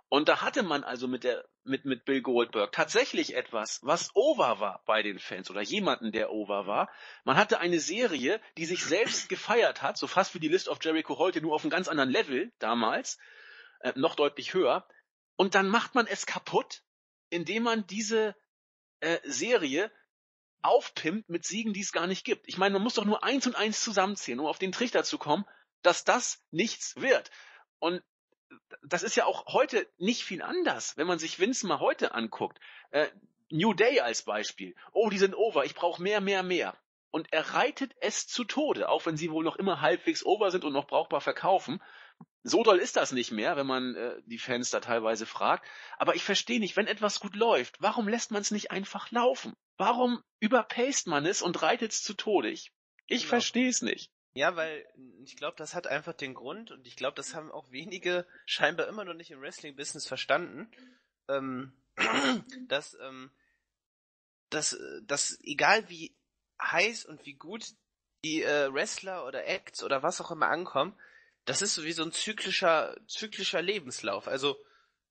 Und da hatte man also mit der mit mit Bill Goldberg tatsächlich etwas, was over war bei den Fans oder jemanden, der over war. Man hatte eine Serie, die sich selbst gefeiert hat, so fast wie die List of Jericho heute, nur auf einem ganz anderen Level damals, äh, noch deutlich höher. Und dann macht man es kaputt, indem man diese äh, Serie aufpimpt mit Siegen, die es gar nicht gibt. Ich meine, man muss doch nur eins und eins zusammenzählen, um auf den Trichter zu kommen, dass das nichts wird. Und das ist ja auch heute nicht viel anders, wenn man sich Vince mal heute anguckt. Äh, New Day als Beispiel. Oh, die sind over, ich brauche mehr, mehr, mehr. Und er reitet es zu Tode, auch wenn sie wohl noch immer halbwegs over sind und noch brauchbar verkaufen. So doll ist das nicht mehr, wenn man äh, die Fans da teilweise fragt. Aber ich verstehe nicht, wenn etwas gut läuft, warum lässt man es nicht einfach laufen? Warum überpaced man es und reitet es zu Tode? Ich, ich Genau. verstehe es nicht. Ja, weil ich glaube, das hat einfach den Grund und ich glaube, das haben auch wenige scheinbar immer noch nicht im Wrestling-Business verstanden, ähm, dass, ähm, dass, dass egal wie heiß und wie gut die äh, Wrestler oder Acts oder was auch immer ankommen, das ist so wie so ein zyklischer, zyklischer Lebenslauf. Also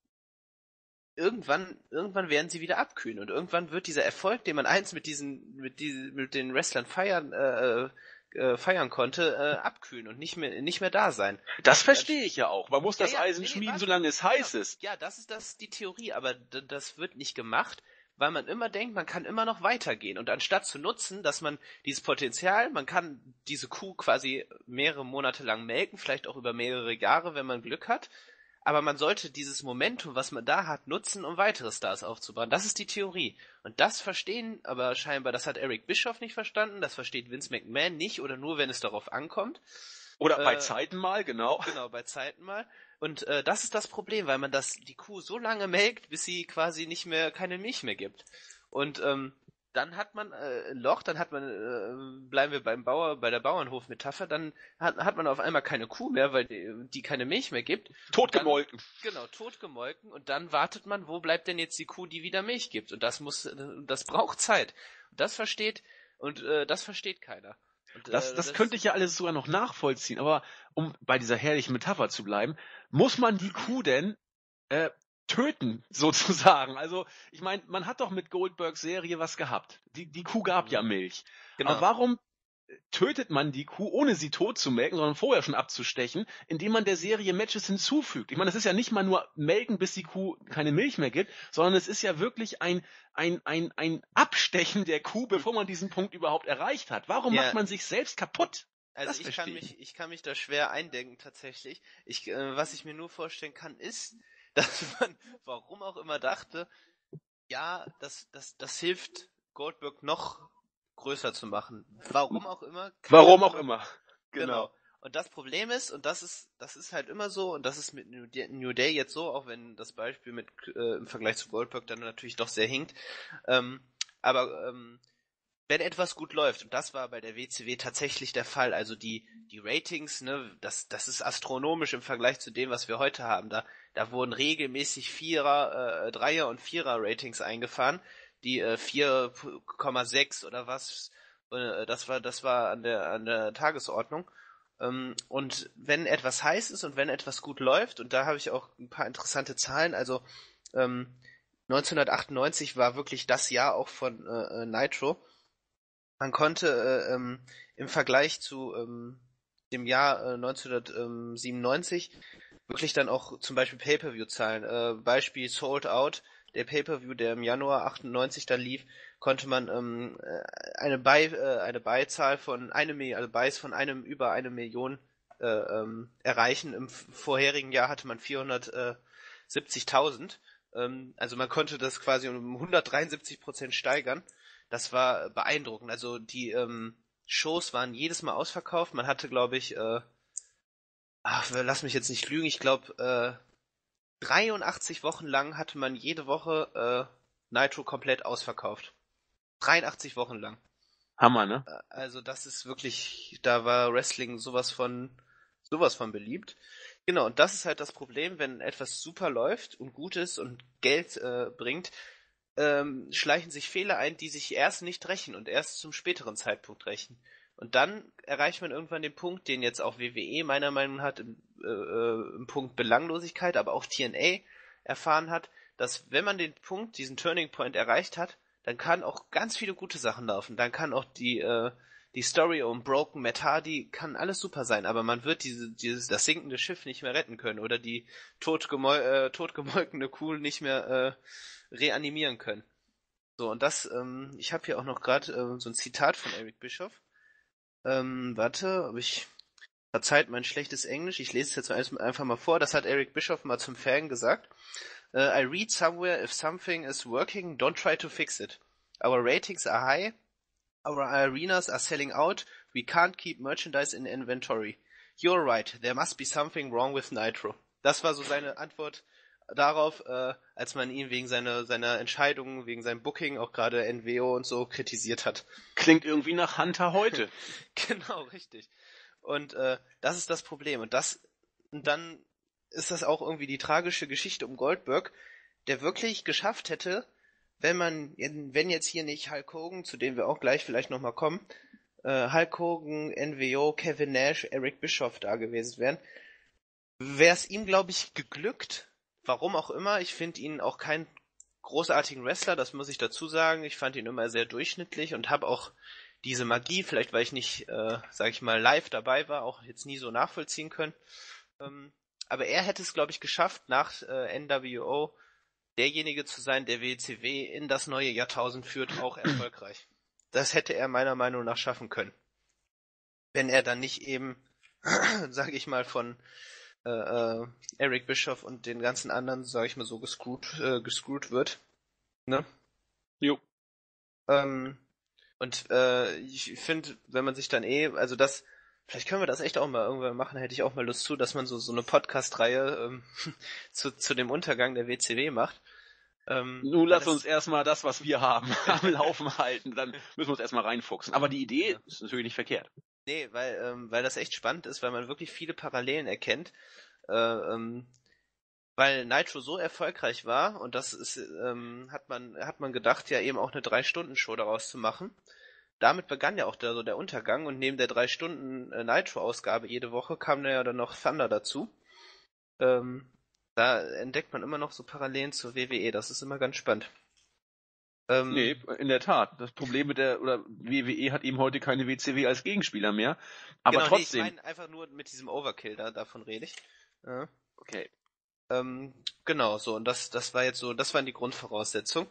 irgendwann, irgendwann werden sie wieder abkühlen und irgendwann wird dieser Erfolg, den man eins mit diesen, mit diesen, mit den Wrestlern feiern, äh, äh, feiern konnte, äh, abkühlen und nicht mehr, nicht mehr da sein. Das verstehe ich ja auch. Man muss Ja, das ja, Eisen nee, nee, schmieden, warte. solange es heiß Ja, ist. ja, das ist das die Theorie, aber d- das wird nicht gemacht, weil man immer denkt, man kann immer noch weitergehen. Und anstatt zu nutzen, dass man dieses Potenzial, man kann diese Kuh quasi mehrere Monate lang melken, vielleicht auch über mehrere Jahre, wenn man Glück hat. Aber man sollte dieses Momentum, was man da hat, nutzen, um weitere Stars aufzubauen. Das ist die Theorie. Und das verstehen, aber scheinbar, das hat Eric Bischoff nicht verstanden, das versteht Vince McMahon nicht oder nur, wenn es darauf ankommt. Oder bei Äh, Zeiten mal, genau. Genau, bei Zeiten mal. Und äh, das ist das Problem, weil man das die Kuh so lange melkt, bis sie quasi nicht mehr keine Milch mehr gibt. Und ähm, dann hat man äh, ein Loch, dann hat man, äh, bleiben wir beim Bauer, bei der Bauernhof-Metapher, dann hat, hat man auf einmal keine Kuh mehr, weil die, die keine Milch mehr gibt. Totgemolken. Dann, genau, totgemolken. Und dann wartet man, wo bleibt denn jetzt die Kuh, die wieder Milch gibt? Und das muss, das braucht Zeit. Und das versteht, und äh, das versteht keiner. Und, Das, äh, das könnte ich ja alles sogar noch nachvollziehen, aber um bei dieser herrlichen Metapher zu bleiben, muss man die Kuh denn äh, töten, sozusagen? Also, ich meine, man hat doch mit Goldbergs Serie was gehabt. Die, die Kuh gab ja Milch. Genau. Aber warum tötet man die Kuh, ohne sie tot zu melken, sondern vorher schon abzustechen, indem man der Serie Matches hinzufügt? Ich meine, das ist ja nicht mal nur melken, bis die Kuh keine Milch mehr gibt, sondern es ist ja wirklich ein, ein, ein, ein Abstechen der Kuh, bevor man diesen Punkt überhaupt erreicht hat. Warum Ja. macht man sich selbst kaputt? Also Das ich kann verstehe mich, ich kann mich da schwer eindenken tatsächlich. Ich, äh, was ich mir nur vorstellen kann, ist, dass man, warum auch immer dachte, ja, das, das, das hilft Goldberg noch größer zu machen. Warum auch immer. Warum auch immer. Genau. Genau. Und das Problem ist, und das ist, das ist halt immer so, und das ist mit New Day, New Day jetzt so, auch wenn das Beispiel mit äh, im Vergleich zu Goldberg dann natürlich doch sehr hinkt. Ähm, aber ähm, wenn etwas gut läuft, und das war bei der W C W tatsächlich der Fall, also die, die Ratings, ne, das, das ist astronomisch im Vergleich zu dem, was wir heute haben. Da, da wurden regelmäßig Vierer, äh, Dreier- und Vierer-Ratings eingefahren, die äh, vier Komma sechs oder was, äh, das war, das war an der, an der Tagesordnung. Ähm, und wenn etwas heiß ist und wenn etwas gut läuft, und da habe ich auch ein paar interessante Zahlen, also ähm, neunzehnhundertachtundneunzig war wirklich das Jahr auch von äh, Nitro. Man konnte äh, ähm, im Vergleich zu ähm, dem Jahr äh, neunzehnhundertsiebenundneunzig wirklich dann auch zum Beispiel Pay-Per-View-Zahlen. Äh, Beispiel Sold Out, der Pay-Per-View, der im Januar achtundneunzig dann lief, konnte man ähm, eine Buy, äh, eine Buy-Zahl von einem Million, also Buys von einem über eine Million äh, ähm, erreichen. Im vorherigen Jahr hatte man vierhundertsiebzigtausend. Ähm, also man konnte das quasi um hundertdreiundsiebzig Prozent steigern. Das war beeindruckend. Also die ähm, Shows waren jedes Mal ausverkauft. Man hatte, glaube ich, äh, ach, lass mich jetzt nicht lügen, ich glaube, äh, dreiundachtzig Wochen lang hatte man jede Woche äh, Nitro komplett ausverkauft. dreiundachtzig Wochen lang. Hammer, ne? Also das ist wirklich, da war Wrestling sowas von, sowas von beliebt. Genau, und das ist halt das Problem, wenn etwas super läuft und gut ist und Geld äh, bringt, ähm, schleichen sich Fehler ein, die sich erst nicht rächen und erst zum späteren Zeitpunkt rächen. Und dann erreicht man irgendwann den Punkt, den jetzt auch W W E meiner Meinung nach hat, im, äh, im Punkt Belanglosigkeit, aber auch T N A erfahren hat, dass wenn man den Punkt, diesen Turning Point erreicht hat, dann kann auch ganz viele gute Sachen laufen. Dann kann auch die äh, die Story um Broken Matt Hardy kann alles super sein, aber man wird diese dieses das sinkende Schiff nicht mehr retten können oder die totgemol äh, totgemolkene Kuh nicht mehr äh, reanimieren können. So, und das, ähm, ich habe hier auch noch gerade äh, so ein Zitat von Eric Bischoff. Ähm, warte, ob ich verzeiht mein schlechtes Englisch, ich lese es jetzt einfach mal vor. Das hat Eric Bischoff mal zum Fan gesagt. Uh, I read somewhere, if something is working, don't try to fix it. Our ratings are high, our arenas are selling out, we can't keep merchandise in inventory. You're right, there must be something wrong with Nitro. Das war so seine Antwort darauf, äh, als man ihn wegen seiner, seiner Entscheidungen, wegen seinem Booking, auch gerade N W O und so, kritisiert hat. Klingt irgendwie nach Hunter heute. Genau, richtig. Und äh, das ist das Problem. Und das, und dann ist das auch irgendwie die tragische Geschichte um Goldberg, der wirklich geschafft hätte, wenn man, wenn jetzt hier nicht Hulk Hogan, zu dem wir auch gleich vielleicht nochmal kommen, äh, Hulk Hogan, N W O, Kevin Nash, Eric Bischoff da gewesen wären, wäre es ihm, glaube ich, geglückt. Warum auch immer. Ich finde ihn auch keinen großartigen Wrestler, das muss ich dazu sagen. Ich fand ihn immer sehr durchschnittlich und habe auch diese Magie, vielleicht weil ich nicht, äh, sag ich mal, live dabei war, auch jetzt nie so nachvollziehen können. Ähm, aber er hätte es, glaube ich, geschafft, nach äh, N W O derjenige zu sein, der W C W in das neue Jahrtausend führt, auch erfolgreich. Das hätte er meiner Meinung nach schaffen können. Wenn er dann nicht eben, sag ich mal, von äh, äh, Eric Bischoff und den ganzen anderen, sag ich mal so, gescrewt, äh, gescrewt wird. Ne? Jo. Ähm, und äh, ich finde, wenn man sich dann eh, also das, vielleicht können wir das echt auch mal irgendwann machen, hätte ich auch mal Lust zu, dass man so so eine Podcast-Reihe ähm, zu, zu dem Untergang der W C W macht. Ähm, Nun lass das, uns erstmal das, was wir haben, am Laufen halten, dann müssen wir uns erstmal reinfuchsen. Aber die Idee ja. ist natürlich nicht verkehrt. Nee, weil, ähm, weil das echt spannend ist, weil man wirklich viele Parallelen erkennt. Äh, ähm, weil Nitro so erfolgreich war, und das ist, ähm, hat man, hat man gedacht, ja eben auch eine drei-Stunden-Show daraus zu machen. Damit begann ja auch der, so der Untergang, und neben der drei Stunden äh, Nitro-Ausgabe jede Woche kam da ja dann noch Thunder dazu. Ähm, da entdeckt man immer noch so Parallelen zur W W E, das ist immer ganz spannend. Ähm, Nee, in der Tat. Das Problem mit der, oder W W E hat eben heute keine W C W als Gegenspieler mehr. Aber genau, trotzdem. Nee, ich meine einfach nur mit diesem Overkill, da, davon rede ich. Ja. Okay. Ähm, genau, so, und das, das war jetzt so, das waren die Grundvoraussetzungen.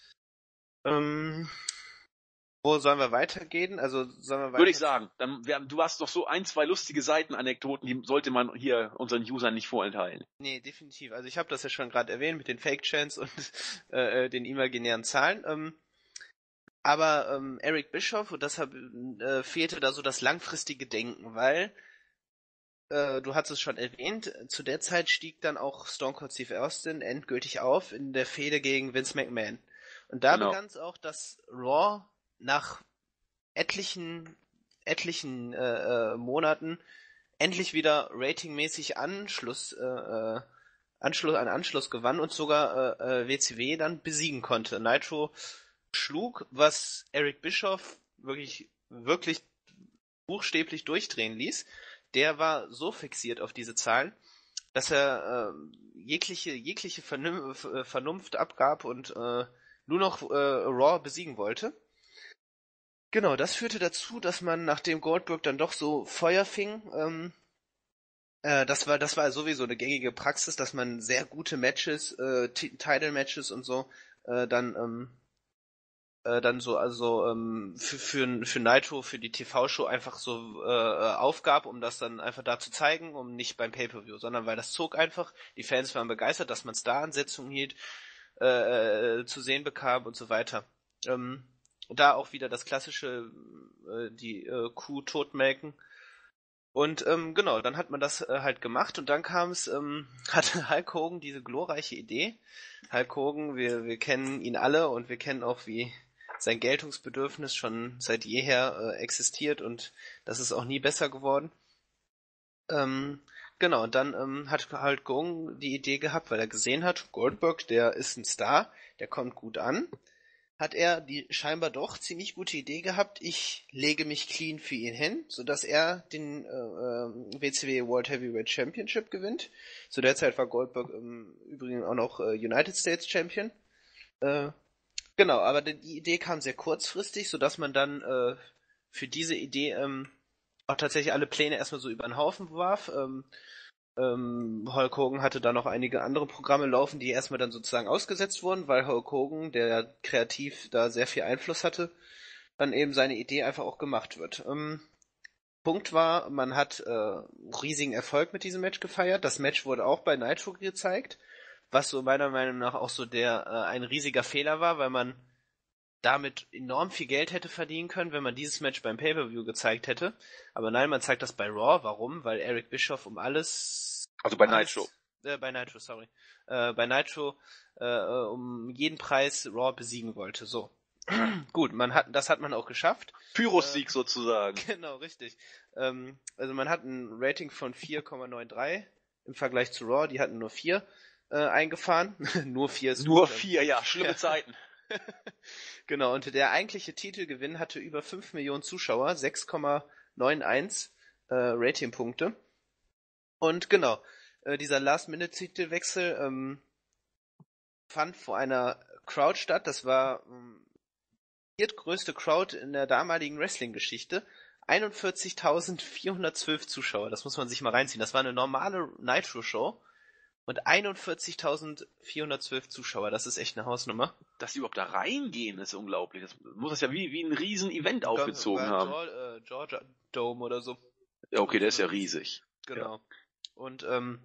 Ähm, wo sollen wir weitergehen? Also, sollen wir weiter... Würde ich sagen. Dann, wir, du hast noch so ein, zwei lustige Seitenanekdoten, die sollte man hier unseren Usern nicht vorenthalten. Nee, definitiv. Also ich habe das ja schon gerade erwähnt mit den Fake-Chants und äh, den imaginären Zahlen. Ähm, aber ähm, Eric Bischoff, und deshalb äh, fehlte da so das langfristige Denken, weil, äh, du hast es schon erwähnt, zu der Zeit stieg dann auch Stone Cold Steve Austin endgültig auf in der Fehde gegen Vince McMahon. Und da Genau. begann es auch, dass Raw nach etlichen, etlichen äh, äh, Monaten endlich wieder ratingmäßig Anschluss, äh, äh, Anschluss an Anschluss gewann und sogar äh, äh, W C W dann besiegen konnte. Nitro schlug, was Eric Bischoff wirklich, wirklich buchstäblich durchdrehen ließ. Der war so fixiert auf diese Zahlen, dass er äh, jegliche, jegliche Vernunft, äh, Vernunft abgab und äh, nur noch äh, Raw besiegen wollte. Genau, das führte dazu, dass man, nachdem Goldberg dann doch so Feuer fing, ähm, äh, das war das war sowieso eine gängige Praxis, dass man sehr gute Matches, äh, Title-Matches und so, äh, dann ähm, äh, dann so also ähm, für für für Nitro, für die T V-Show einfach so äh, aufgab, um das dann einfach da zu zeigen, um nicht beim Pay-Per-View, sondern weil das zog einfach. Die Fans waren begeistert, dass man Star-Ansetzungen hielt, äh, äh, zu sehen bekam und so weiter. Ähm, da auch wieder das klassische, äh, die äh, Kuh totmelken. Und ähm, genau, dann hat man das äh, halt gemacht, und dann kam es, ähm, hatte Hulk Hogan diese glorreiche Idee. Hulk Hogan, wir, wir kennen ihn alle, und wir kennen auch, wie sein Geltungsbedürfnis schon seit jeher äh, existiert, und das ist auch nie besser geworden. Ähm, genau, und dann ähm, hat Hulk Hogan die Idee gehabt, weil er gesehen hat, Goldberg, der ist ein Star, der kommt gut an. hat er die scheinbar doch ziemlich gute Idee gehabt, ich lege mich clean für ihn hin, sodass er den äh, äh, W C W World Heavyweight Championship gewinnt. Zu der Zeit war Goldberg im Übrigen auch noch äh, United States Champion. Äh, genau, aber die Idee kam sehr kurzfristig, sodass man dann äh, für diese Idee ähm, auch tatsächlich alle Pläne erstmal so über den Haufen warf. Ähm, Ähm, Hulk Hogan hatte da noch einige andere Programme laufen, die erstmal dann sozusagen ausgesetzt wurden, weil Hulk Hogan, der kreativ da sehr viel Einfluss hatte, dann eben seine Idee einfach auch gemacht wird. Ähm, Punkt war, man hat äh, riesigen Erfolg mit diesem Match gefeiert. Das Match wurde auch bei Nitro gezeigt, was so meiner Meinung nach auch so der äh, ein riesiger Fehler war, weil man damit enorm viel Geld hätte verdienen können, wenn man dieses Match beim Pay-Per-View gezeigt hätte. Aber nein, man zeigt das bei Raw. Warum? Weil Eric Bischoff um alles... Also bei alles, Nitro. Äh, bei Nitro, sorry. Äh, bei Nitro äh, um jeden Preis Raw besiegen wollte. So. Gut, man hat, das hat man auch geschafft. Pyrrhus-Sieg äh, sozusagen. Genau, richtig. Ähm, also man hat ein Rating von vier Komma dreiundneunzig im Vergleich zu Raw. Die hatten nur vier äh, eingefahren. Nur vier ist Nur gut. vier, ja, schlimme Ja. Zeiten. Genau, und der eigentliche Titelgewinn hatte über fünf Millionen Zuschauer, sechs Komma einundneunzig äh, Ratingpunkte. Und genau, äh, dieser Last-Minute-Titelwechsel ähm, fand vor einer Crowd statt. Das war ähm, die viertgrößte Crowd in der damaligen Wrestling-Geschichte. einundvierzigtausendvierhundertzwölf Zuschauer, das muss man sich mal reinziehen. Das war eine normale Nitro-Show. Und einundvierzigtausendvierhundertzwölf Zuschauer, das ist echt eine Hausnummer. Dass die überhaupt da reingehen, ist unglaublich. Das muss das ja wie, wie ein Riesen-Event aufgezogen War haben. Georgia, äh, Georgia Dome oder so. Ja, okay, der ist ja riesig. Genau. Ja. Und, ähm,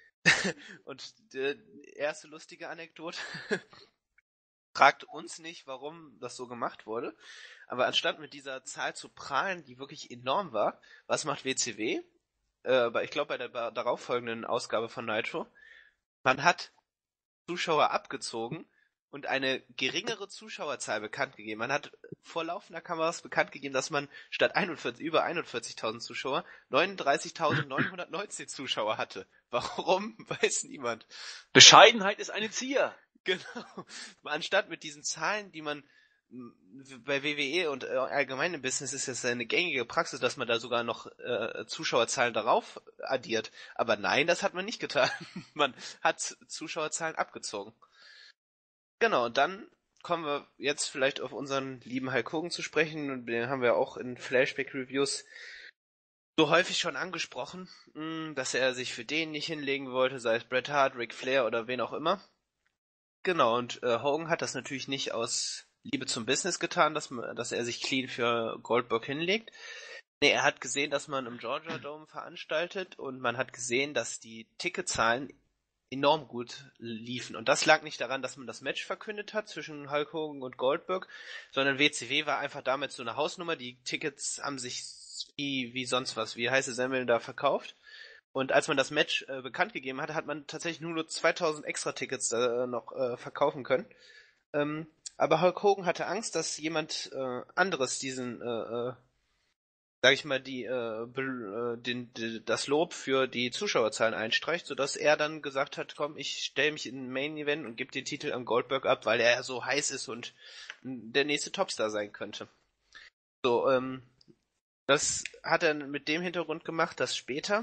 und die erste lustige Anekdote. Fragt uns nicht, warum das so gemacht wurde. Aber anstatt mit dieser Zahl zu prahlen, die wirklich enorm war, was macht W C W? Äh, ich glaube bei der darauffolgenden Ausgabe von Nitro. Man hat Zuschauer abgezogen und eine geringere Zuschauerzahl bekannt gegeben. Man hat vor laufender Kameras bekannt gegeben, dass man statt einundvierzig, über einundvierzigtausend Zuschauer neununddreißigtausendneunhundertneunzehn Zuschauer hatte. Warum, weiß niemand. Bescheidenheit ist eine Zier. Genau. Anstatt mit diesen Zahlen, die man bei W W E und allgemein im Business ist es eine gängige Praxis, dass man da sogar noch äh, Zuschauerzahlen darauf addiert. Aber nein, das hat man nicht getan. Man hat Zuschauerzahlen abgezogen. Genau, und dann kommen wir jetzt vielleicht auf unseren lieben Hulk Hogan zu sprechen. Und den haben wir auch in Flashback-Reviews so häufig schon angesprochen, dass er sich für den nicht hinlegen wollte, sei es Bret Hart, Ric Flair oder wen auch immer. Genau, und äh, Hogan hat das natürlich nicht aus Liebe zum Business getan, dass, man, dass er sich clean für Goldberg hinlegt. Nee, er hat gesehen, dass man im Georgia Dome veranstaltet und man hat gesehen, dass die Ticketzahlen enorm gut liefen. Und das lag nicht daran, dass man das Match verkündet hat zwischen Hulk Hogan und Goldberg, sondern W C W war einfach damit so eine Hausnummer. Die Tickets haben sich wie, wie sonst was, wie heiße Semmeln da verkauft. Und als man das Match äh, bekannt gegeben hatte, hat man tatsächlich nur, nur zweitausend extra Tickets äh, noch äh, verkaufen können. Ähm, aber Hulk Hogan hatte Angst, dass jemand äh, anderes diesen, äh, äh, sag ich mal, die, äh, be- äh, den, die, das Lob für die Zuschauerzahlen einstreicht, sodass er dann gesagt hat, komm, ich stelle mich in den Main Event und gebe den Titel an Goldberg ab, weil er so heiß ist und der nächste Topstar sein könnte. So, ähm, das hat er mit dem Hintergrund gemacht, dass später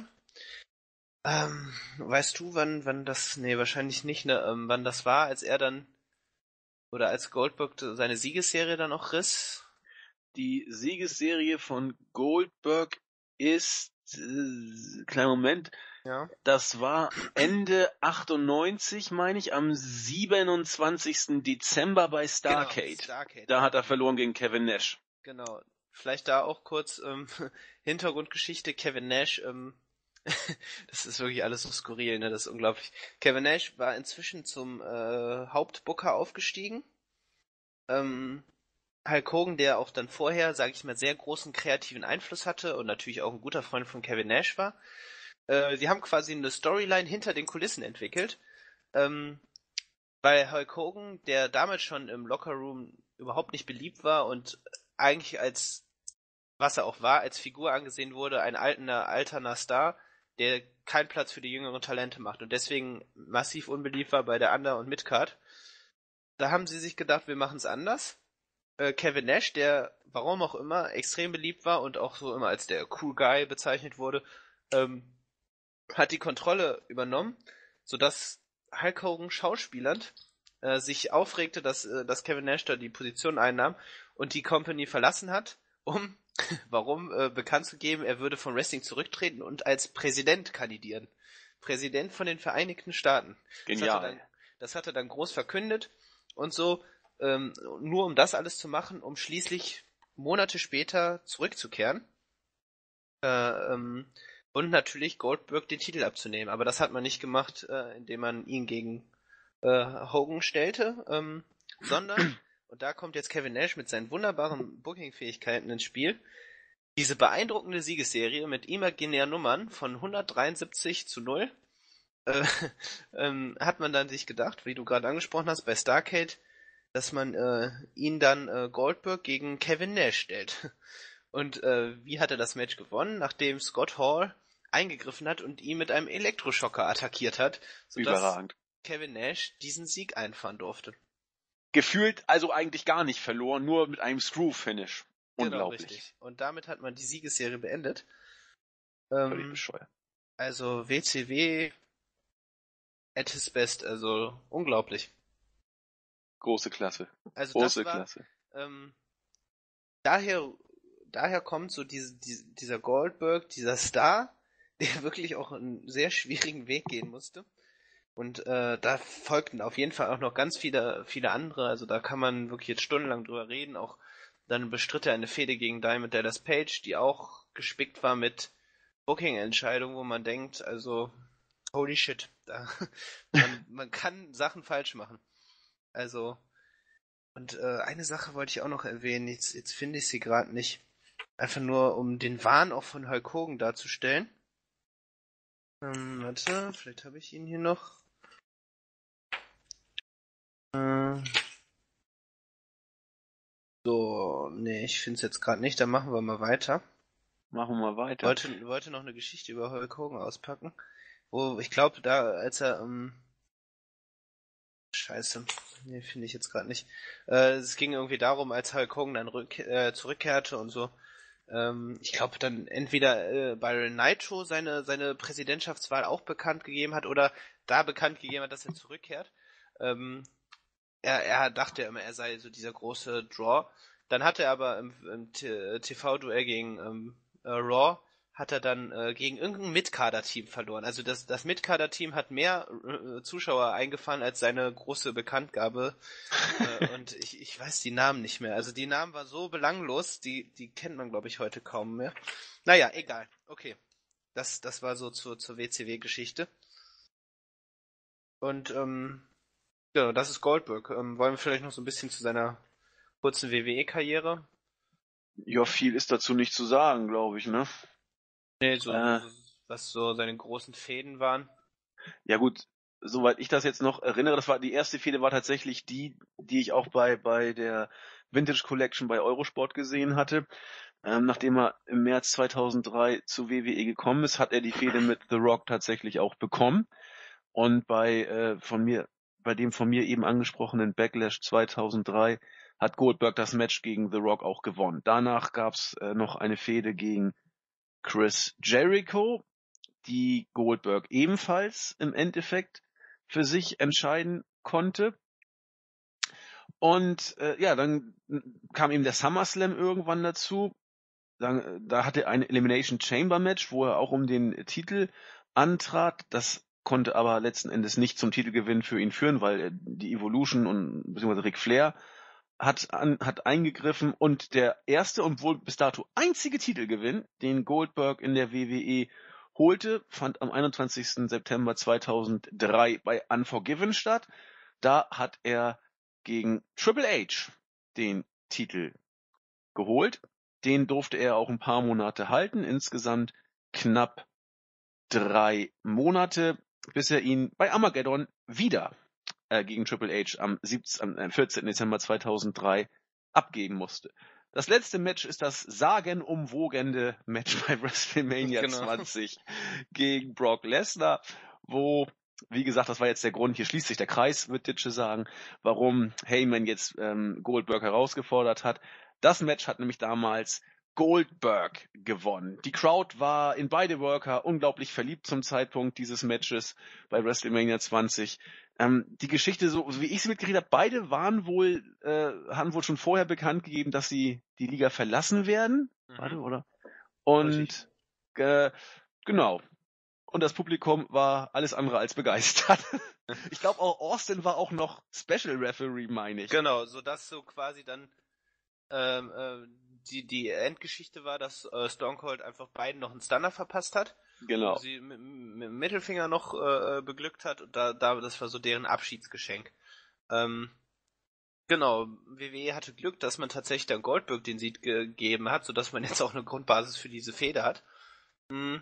Ähm, weißt du, wann, wann das, nee, wahrscheinlich nicht, ne, ähm, wann das war, als er dann, oder als Goldberg seine Siegesserie dann auch riss? Die Siegesserie von Goldberg ist, äh, kleinen Moment, Ja. das war Ende achtundneunzig, meine ich, am siebenundzwanzigsten Dezember bei Starrcade. Genau, Starrcade. Da hat er verloren gegen Kevin Nash. Genau. Vielleicht da auch kurz ähm, Hintergrundgeschichte. Kevin Nash, ähm, das ist wirklich alles so skurril, ne? Das ist unglaublich. Kevin Nash war inzwischen zum äh, Hauptbooker aufgestiegen. Ähm, Hulk Hogan, der auch dann vorher, sage ich mal, sehr großen kreativen Einfluss hatte und natürlich auch ein guter Freund von Kevin Nash war. Äh, sie haben quasi eine Storyline hinter den Kulissen entwickelt. Ähm, weil Hulk Hogan, der damals schon im Lockerroom überhaupt nicht beliebt war und eigentlich als, was er auch war, als Figur angesehen wurde, ein alterner, alterner Star, der keinen Platz für die jüngeren Talente macht und deswegen massiv unbeliebt war bei der Under- und Midcard. da haben sie sich gedacht, wir machen es anders. Äh, Kevin Nash, der, warum auch immer, extrem beliebt war und auch so immer als der Cool Guy bezeichnet wurde, ähm, hat die Kontrolle übernommen, sodass Hulk Hogan schauspielernd äh, sich aufregte, dass, äh, dass Kevin Nash da die Position einnahm und die Company verlassen hat, um, warum, äh, bekannt zu geben, er würde von Wrestling zurücktreten und als Präsident kandidieren. Präsident von den Vereinigten Staaten. Genial. Das hat er dann, das hat er dann groß verkündet und so, ähm, nur um das alles zu machen, um schließlich Monate später zurückzukehren. Äh, ähm, und natürlich Goldberg den Titel abzunehmen. Aber das hat man nicht gemacht, äh, indem man ihn gegen äh, Hogan stellte, ähm, sondern, und da kommt jetzt Kevin Nash mit seinen wunderbaren Booking-Fähigkeiten ins Spiel, diese beeindruckende Siegesserie mit imaginären Nummern von hundertdreiundsiebzig zu null, äh, ähm, hat man dann sich gedacht, wie du gerade angesprochen hast, bei Starrcade, dass man äh, ihn dann äh, Goldberg gegen Kevin Nash stellt. Und äh, wie hat er das Match gewonnen? Nachdem Scott Hall eingegriffen hat und ihn mit einem Elektroschocker attackiert hat, sodass Überragend. Kevin Nash diesen Sieg einfahren durfte. Gefühlt also eigentlich gar nicht verloren, nur mit einem Screw-Finish. Unglaublich. Genau, richtig. Und damit hat man die Siegesserie beendet. Völlig Ähm, bescheuert. also W C W at his best, also unglaublich. Große Klasse. Also Große das war, Klasse. ähm, daher, daher kommt so diese, diese, dieser Goldberg, dieser Star, der wirklich auch einen sehr schwierigen Weg gehen musste. Und äh, da folgten auf jeden Fall auch noch ganz viele, viele andere. Also da kann man wirklich jetzt stundenlang drüber reden. Auch dann bestritt er eine Fehde gegen Diamond Dallas Page, die auch gespickt war mit Booking-Entscheidungen, wo man denkt, also holy shit, da, man, man kann Sachen falsch machen. Also, und äh, eine Sache wollte ich auch noch erwähnen, jetzt, jetzt finde ich sie gerade nicht. Einfach nur, um den Wahn auch von Hulk Hogan darzustellen. Ähm, warte, vielleicht habe ich ihn hier noch. Äh, so, nee, ich finde es jetzt gerade nicht, dann machen wir mal weiter. Machen wir mal weiter. Wollte, wollte noch eine Geschichte über Hulk Hogan auspacken. Wo, ich glaube, da, als er, ähm, Scheiße. Nee, finde ich jetzt gerade nicht. Äh, es ging irgendwie darum, als Hulk Hogan dann rück, äh, zurückkehrte und so. Ähm, ich glaube, dann entweder äh, Byron Nitro seine, seine Präsidentschaftswahl auch bekannt gegeben hat oder da bekannt gegeben hat, dass er zurückkehrt. Ähm, er, er dachte immer, er sei so dieser große Draw. Dann hat er aber im, im T V-Duell gegen ähm, äh, Raw hat er dann äh, gegen irgendein Mid-Kader-Team verloren. Also das, das Mid-Kader-Team hat mehr äh, Zuschauer eingefahren als seine große Bekanntgabe. äh, und ich, ich weiß die Namen nicht mehr. Also die Namen waren so belanglos, die, die kennt man, glaube ich, heute kaum mehr. Naja, egal. Okay. Das, das war so zur, zur W C W-Geschichte. Und ähm, genau, das ist Goldberg. Ähm, wollen wir vielleicht noch so ein bisschen zu seiner kurzen W W E-Karriere? Ja, viel ist dazu nicht zu sagen, glaube ich, ne? Nee, so, Äh, so, was so seine großen Fäden waren. ja gut, soweit ich das jetzt noch erinnere, das war die erste Fehde war tatsächlich die, die ich auch bei bei der Vintage Collection bei Eurosport gesehen hatte. Ähm, nachdem er im März zweitausenddrei zu W W E gekommen ist, hat er die Fehde mit The Rock tatsächlich auch bekommen. Und bei äh, von mir, bei dem von mir eben angesprochenen Backlash zweitausenddrei hat Goldberg das Match gegen The Rock auch gewonnen. Danach gab's äh, noch eine Fehde gegen Chris Jericho, die Goldberg ebenfalls im Endeffekt für sich entscheiden konnte. Und äh, ja, dann kam eben der SummerSlam irgendwann dazu. Dann, da hatte er ein Elimination Chamber Match, wo er auch um den Titel antrat. Das konnte aber letzten Endes nicht zum Titelgewinn für ihn führen, weil äh, die Evolution und beziehungsweise Ric Flair hat, an, hat eingegriffen und der erste und wohl bis dato einzige Titelgewinn, den Goldberg in der W W E holte, fand am einundzwanzigsten September zweitausenddrei bei Unforgiven statt. Da hat er gegen Triple H den Titel geholt. Den durfte er auch ein paar Monate halten, insgesamt knapp drei Monate, bis er ihn bei Armageddon wieder äh, gegen Triple H am, siebzehnten, am vierzehnten Dezember zweitausenddrei abgeben musste. Das letzte Match ist das sagenumwogende Match bei WrestleMania Genau. zwanzig gegen Brock Lesnar, wo wie gesagt, das war jetzt der Grund, hier schließt sich der Kreis, wird Ditsche sagen, warum Heyman jetzt ähm, Goldberg herausgefordert hat. Das Match hat nämlich damals Goldberg gewonnen. Die Crowd war in beide Worker unglaublich verliebt zum Zeitpunkt dieses Matches bei WrestleMania zwanzig. Ähm, die Geschichte, so, so wie ich sie mitgekriegt habe, beide waren wohl, äh, haben wohl schon vorher bekannt gegeben, dass sie die Liga verlassen werden. Mhm. Warte, oder? Richtig. Und äh, genau. Und das Publikum war alles andere als begeistert. Ich glaube auch Austin war auch noch Special Referee, meine ich. Genau, sodass so quasi dann ähm, äh, die, die Endgeschichte war, dass äh, Stone Cold einfach beiden noch einen Stunner verpasst hat. Genau. Und sie mit, mit dem Mittelfinger noch äh, beglückt hat. Und da, da, das war so deren Abschiedsgeschenk. Ähm, genau, W W E hatte Glück, dass man tatsächlich dann Goldberg den Sieg gegeben hat, sodass man jetzt auch eine Grundbasis für diese Fehde hat. Mhm.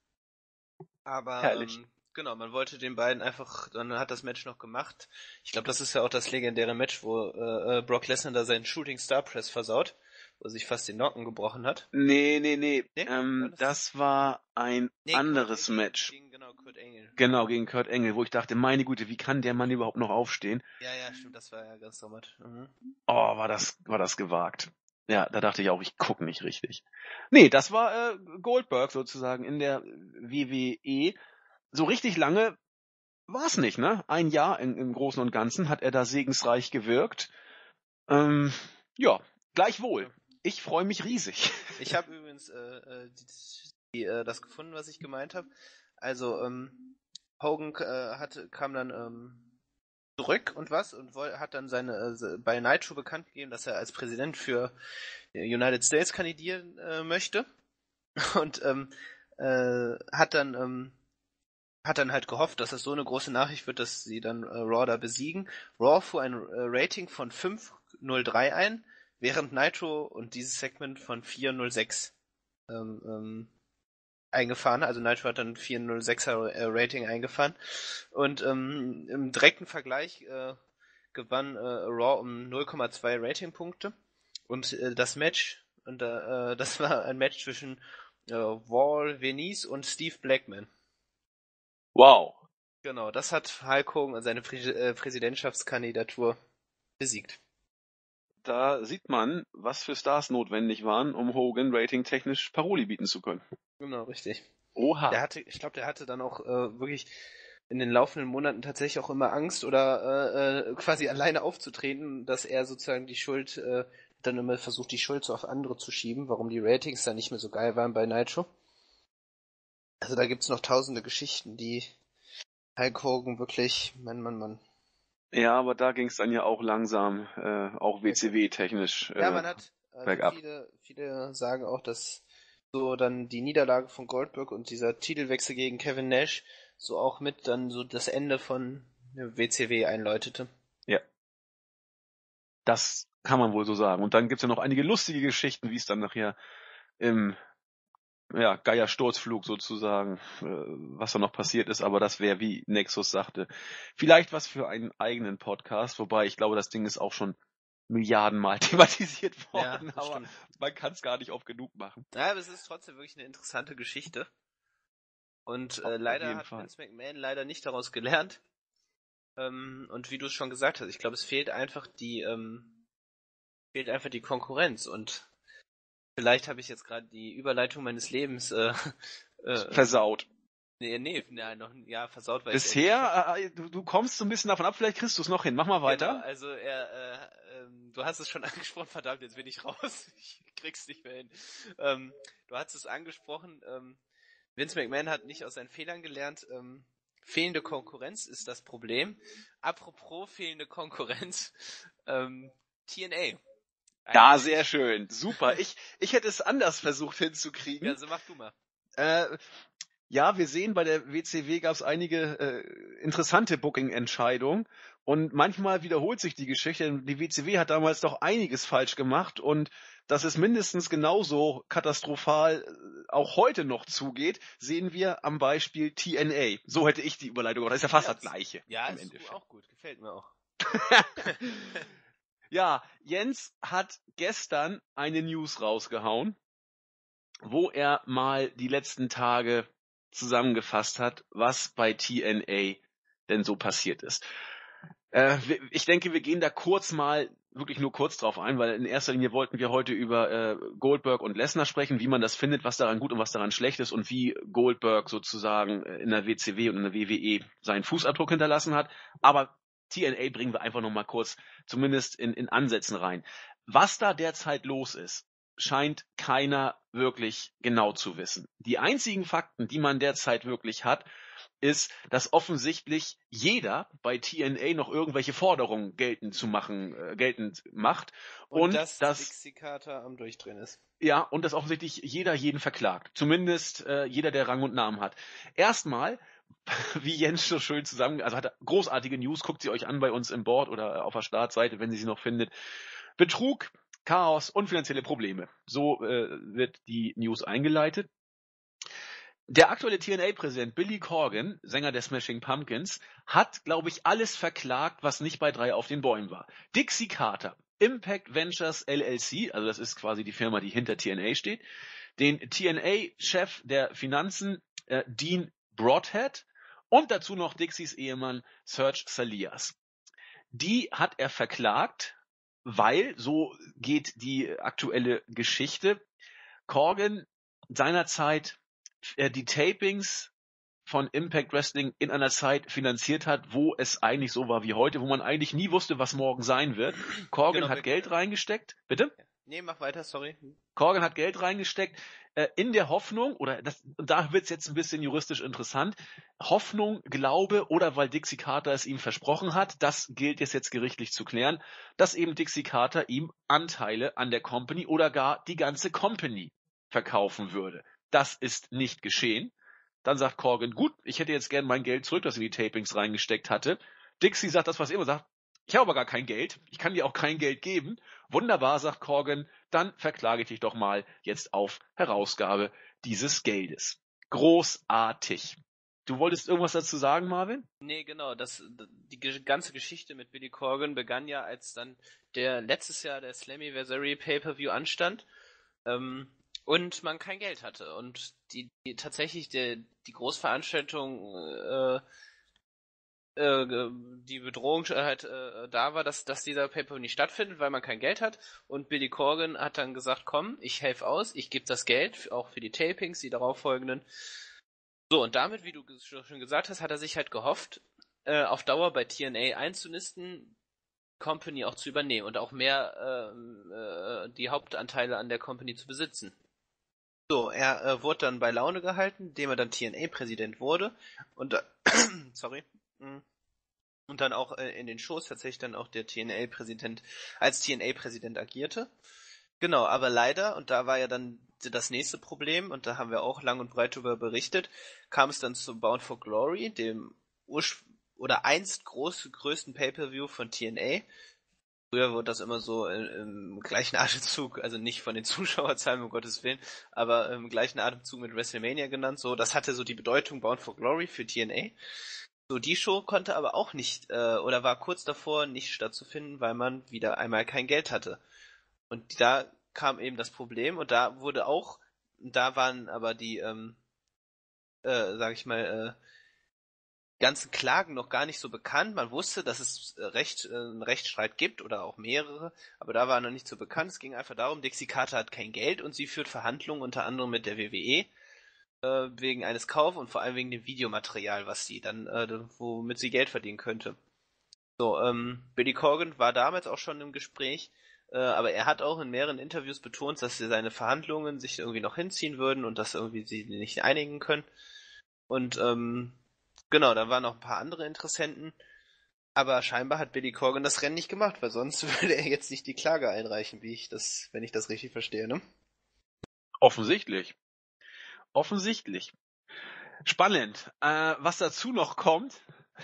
Aber Herrlich. ähm, genau, man wollte den beiden einfach, dann hat das Match noch gemacht. Ich glaube, das ist ja auch das legendäre Match, wo äh, Brock Lesnar da seinen Shooting Star Press versaut, wo er sich fast den Nocken gebrochen hat. Nee, nee, nee. Nee? Ähm, War das- das war ein Nee, anderes Kurt, Match. Gegen, genau, Kurt Angle. Genau, gegen Kurt Angle, wo ich dachte, meine Güte, wie kann der Mann überhaupt noch aufstehen? Ja, ja, stimmt, das war ja ganz dramatisch. Mhm. Oh, war das, war das gewagt. Ja, da dachte ich auch, ich gucke nicht richtig. Nee, das war äh, Goldberg sozusagen in der W W E. So richtig lange war's nicht, ne? Ein Jahr in, im Großen und Ganzen hat er da segensreich gewirkt. Ähm, ja, gleichwohl. Ich freue mich riesig. Ich habe übrigens äh, äh, die, die, äh, das gefunden, was ich gemeint habe. Also, ähm, Hogan äh, hatte, kam dann ähm, zurück und was und woll, hat dann seine äh, bei Nitro bekannt gegeben, dass er als Präsident für United States kandidieren äh, möchte und ähm, äh, hat dann ähm, hat dann halt gehofft, dass es so eine große Nachricht wird, dass sie dann äh, Raw da besiegen. Raw fuhr ein äh, Rating von fünf null drei ein, während Nitro und dieses Segment von vier null sechs ähm, ähm, eingefahren. Also Nitro hat dann vier null sechser äh, Rating eingefahren. Und ähm, im direkten Vergleich äh, gewann äh, Raw um null Komma zwei Ratingpunkte. Und äh, das Match, und äh, das war ein Match zwischen äh, Wall Venice und Steve Blackman. Wow. Genau, das hat Hulk Hogan seine Prä- äh, Präsidentschaftskandidatur besiegt. Da sieht man, was für Stars notwendig waren, um Hogan ratingtechnisch Paroli bieten zu können. Genau, richtig. Oha. Der hatte, ich glaube, der hatte dann auch äh, wirklich in den laufenden Monaten tatsächlich auch immer Angst oder äh, äh, quasi alleine aufzutreten, dass er sozusagen die Schuld, äh, dann immer versucht, die Schuld so auf andere zu schieben, warum die Ratings dann nicht mehr so geil waren bei Nitro. Also da gibt's noch tausende Geschichten, die Hulk Hogan wirklich, Mann, Mann, Mann. Ja, aber da ging es dann ja auch langsam, äh, auch W C W-technisch. Äh, Ja, man hat, also bergab. viele, viele sagen auch, dass so dann die Niederlage von Goldberg und dieser Titelwechsel gegen Kevin Nash so auch mit dann so das Ende von W C W einläutete. Ja. Das kann man wohl so sagen. Und dann gibt's ja noch einige lustige Geschichten, wie es dann nachher im ja, Geier-Sturzflug sozusagen, äh, was da noch passiert ist, aber das wäre, wie Nexus sagte, vielleicht was für einen eigenen Podcast, wobei ich glaube, das Ding ist auch schon Milliardenmal thematisiert worden, Ja, das aber stimmt. man kann es gar nicht oft genug machen. Ja, aber es ist trotzdem wirklich eine interessante Geschichte. Und äh, Auf leider jeden hat Fall. Vince McMahon leider nicht daraus gelernt. Ähm, und wie du es schon gesagt hast, ich glaube, es fehlt einfach die, ähm, fehlt einfach die Konkurrenz. Und vielleicht habe ich jetzt gerade die Überleitung meines Lebens äh, äh, Versaut. Nee, nee, nein, noch ja, versaut war Bisher, äh, du, du kommst so ein bisschen davon ab, vielleicht kriegst du es noch hin. Mach mal weiter. Genau, also er, äh, ähm, du hast es schon angesprochen, verdammt, jetzt bin ich raus. Ich krieg's nicht mehr hin. Ähm, du hast es angesprochen, ähm, Vince McMahon hat nicht aus seinen Fehlern gelernt. Ähm, fehlende Konkurrenz ist das Problem. Apropos fehlende Konkurrenz, ähm, T N A. Ja, sehr schön. Super. Ich, ich hätte es anders versucht hinzukriegen. Ja, so mach du mal. Äh, ja, wir sehen, bei der W C W gab es einige äh, interessante Booking-Entscheidungen und manchmal wiederholt sich die Geschichte, denn die W C W hat damals doch einiges falsch gemacht und dass es mindestens genauso katastrophal äh, auch heute noch zugeht, sehen wir am Beispiel T N A. So hätte ich die Überleitung, aber das ist ja fast Ja, das Gleiche. Ja, im ist Endeffekt. auch gut, gefällt mir auch. Ja, Jens hat gestern eine News rausgehauen, wo er mal die letzten Tage zusammengefasst hat, was bei T N A denn so passiert ist. Äh, ich denke, wir gehen da kurz mal, wirklich nur kurz drauf ein, weil in erster Linie wollten wir heute über äh, Goldberg und Lesnar sprechen, wie man das findet, was daran gut und was daran schlecht ist und wie Goldberg sozusagen in der W C W und in der W W E seinen Fußabdruck hinterlassen hat. Aber T N A bringen wir einfach noch mal kurz, zumindest in, in Ansätzen rein. Was da derzeit los ist, scheint keiner wirklich genau zu wissen. Die einzigen Fakten, die man derzeit wirklich hat, ist, dass offensichtlich jeder bei T N A noch irgendwelche Forderungen geltend zu machen, äh, geltend macht. Und, und dass dass Dixie Carter am Durchdrehen ist. Ja, und dass offensichtlich jeder jeden verklagt. Zumindest äh, jeder, der Rang und Namen hat. Erstmal, wie Jens so schön zusammen, also hat er großartige News, guckt sie euch an bei uns im Board oder auf der Startseite, wenn sie sie noch findet. Betrug, Chaos und finanzielle Probleme. So äh, wird die News eingeleitet. Der aktuelle T N A-Präsident Billy Corgan, Sänger der Smashing Pumpkins, hat, glaube ich, alles verklagt, was nicht bei drei auf den Bäumen war. Dixie Carter, Impact Ventures L L C, also das ist quasi die Firma, die hinter T N A steht, den T N A-Chef der Finanzen, äh, Dean Broadhead, und dazu noch Dixies Ehemann Serge Salias. Die hat er verklagt, weil, so geht die aktuelle Geschichte, Corgan seinerzeit die Tapings von Impact Wrestling in einer Zeit finanziert hat, wo es eigentlich so war wie heute, wo man eigentlich nie wusste, was morgen sein wird. Corgan Genau, hat wir- Geld reingesteckt. Bitte? Nee, mach weiter, sorry. Corgan hat Geld reingesteckt, äh, in der Hoffnung, oder das, und da wird's jetzt ein bisschen juristisch interessant, Hoffnung, Glaube oder weil Dixie Carter es ihm versprochen hat, das gilt jetzt, jetzt gerichtlich zu klären, dass eben Dixie Carter ihm Anteile an der Company oder gar die ganze Company verkaufen würde. Das ist nicht geschehen. Dann sagt Corgan, gut, ich hätte jetzt gern mein Geld zurück, das in die Tapings reingesteckt hatte. Dixie sagt das, was er immer sagt, ich habe aber gar kein Geld, ich kann dir auch kein Geld geben. Wunderbar, sagt Corgan, dann verklage ich dich doch mal jetzt auf Herausgabe dieses Geldes. Großartig. Du wolltest irgendwas dazu sagen, Marvin? Nee, genau, das, die ganze Geschichte mit Billy Corgan begann ja, als dann der letztes Jahr der Slammiversary Pay-Per-View anstand, ähm, und man kein Geld hatte. Und die, die tatsächlich die, die Großveranstaltung, äh, äh, die Bedrohung halt äh, da war, dass, dass dieser Pay-Per-View nicht stattfindet, weil man kein Geld hat. Und Billy Corgan hat dann gesagt, komm, ich helfe aus, ich gebe das Geld, auch für die Tapings, die darauffolgenden. So, und damit, wie du schon gesagt hast, hat er sich halt gehofft, äh, auf Dauer bei T N A einzunisten, Company auch zu übernehmen und auch mehr äh, äh, die Hauptanteile an der Company zu besitzen. So, er äh, wurde dann bei Laune gehalten, indem er dann T N A-Präsident wurde und äh, sorry, und dann auch äh, in den Shows tatsächlich dann auch der T N A-Präsident als T N A-Präsident agierte. Genau, aber leider, und da war ja dann das nächste Problem, und da haben wir auch lang und breit darüber berichtet, kam es dann zu Bound for Glory, dem Ursch- oder einst groß, größten Pay-Per-View von T N A. Früher wurde das immer so im, im gleichen Atemzug, also nicht von den Zuschauerzahlen, um Gottes Willen, aber im gleichen Atemzug mit WrestleMania genannt. So, das hatte so die Bedeutung Bound for Glory für T N A. So, die Show konnte aber auch nicht, äh, oder war kurz davor, nicht stattzufinden, weil man wieder einmal kein Geld hatte. Und da kam eben das Problem, und da wurde auch, da waren aber die, ähm, äh, sag ich mal, äh, ganzen Klagen noch gar nicht so bekannt. Man wusste, dass es Recht, äh, einen Rechtsstreit gibt oder auch mehrere, aber da war noch nicht so bekannt. Es ging einfach darum, Dixie Carter hat kein Geld und sie führt Verhandlungen unter anderem mit der W W E äh, wegen eines Kaufs und vor allem wegen dem Videomaterial, was sie dann, äh, womit sie Geld verdienen könnte. So, ähm, Billy Corgan war damals auch schon im Gespräch, äh, aber er hat auch in mehreren Interviews betont, dass sie seine Verhandlungen sich irgendwie noch hinziehen würden und dass irgendwie sie nicht einigen können. Und ähm, genau, da waren noch ein paar andere Interessenten, aber scheinbar hat Billy Corgan das Rennen nicht gemacht, weil sonst würde er jetzt nicht die Klage einreichen, wie ich das, wenn ich das richtig verstehe, ne? Offensichtlich. Offensichtlich. Spannend. Äh, was dazu noch kommt,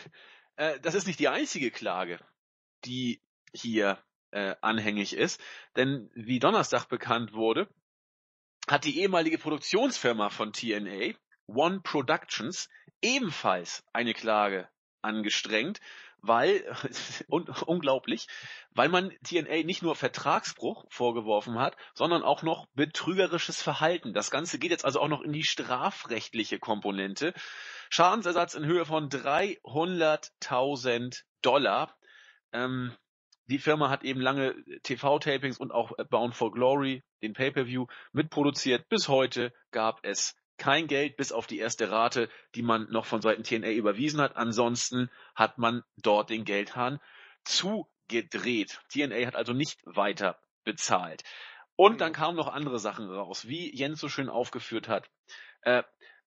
äh, das ist nicht die einzige Klage, die hier äh, anhängig ist, denn wie Donnerstag bekannt wurde, hat die ehemalige Produktionsfirma von T N A, One Productions, ebenfalls eine Klage angestrengt, weil, un, unglaublich, weil man T N A nicht nur Vertragsbruch vorgeworfen hat, sondern auch noch betrügerisches Verhalten. Das Ganze geht jetzt also auch noch in die strafrechtliche Komponente. Schadensersatz in Höhe von dreihunderttausend Dollar. Ähm, die Firma hat eben lange T V-Tapings und auch Bound for Glory, den Pay-Per-View, mitproduziert. Bis heute gab es kein Geld, bis auf die erste Rate, die man noch von Seiten T N A überwiesen hat. Ansonsten hat man dort den Geldhahn zugedreht. T N A hat also nicht weiter bezahlt. Und dann kamen noch andere Sachen raus, wie Jens so schön aufgeführt hat. Äh,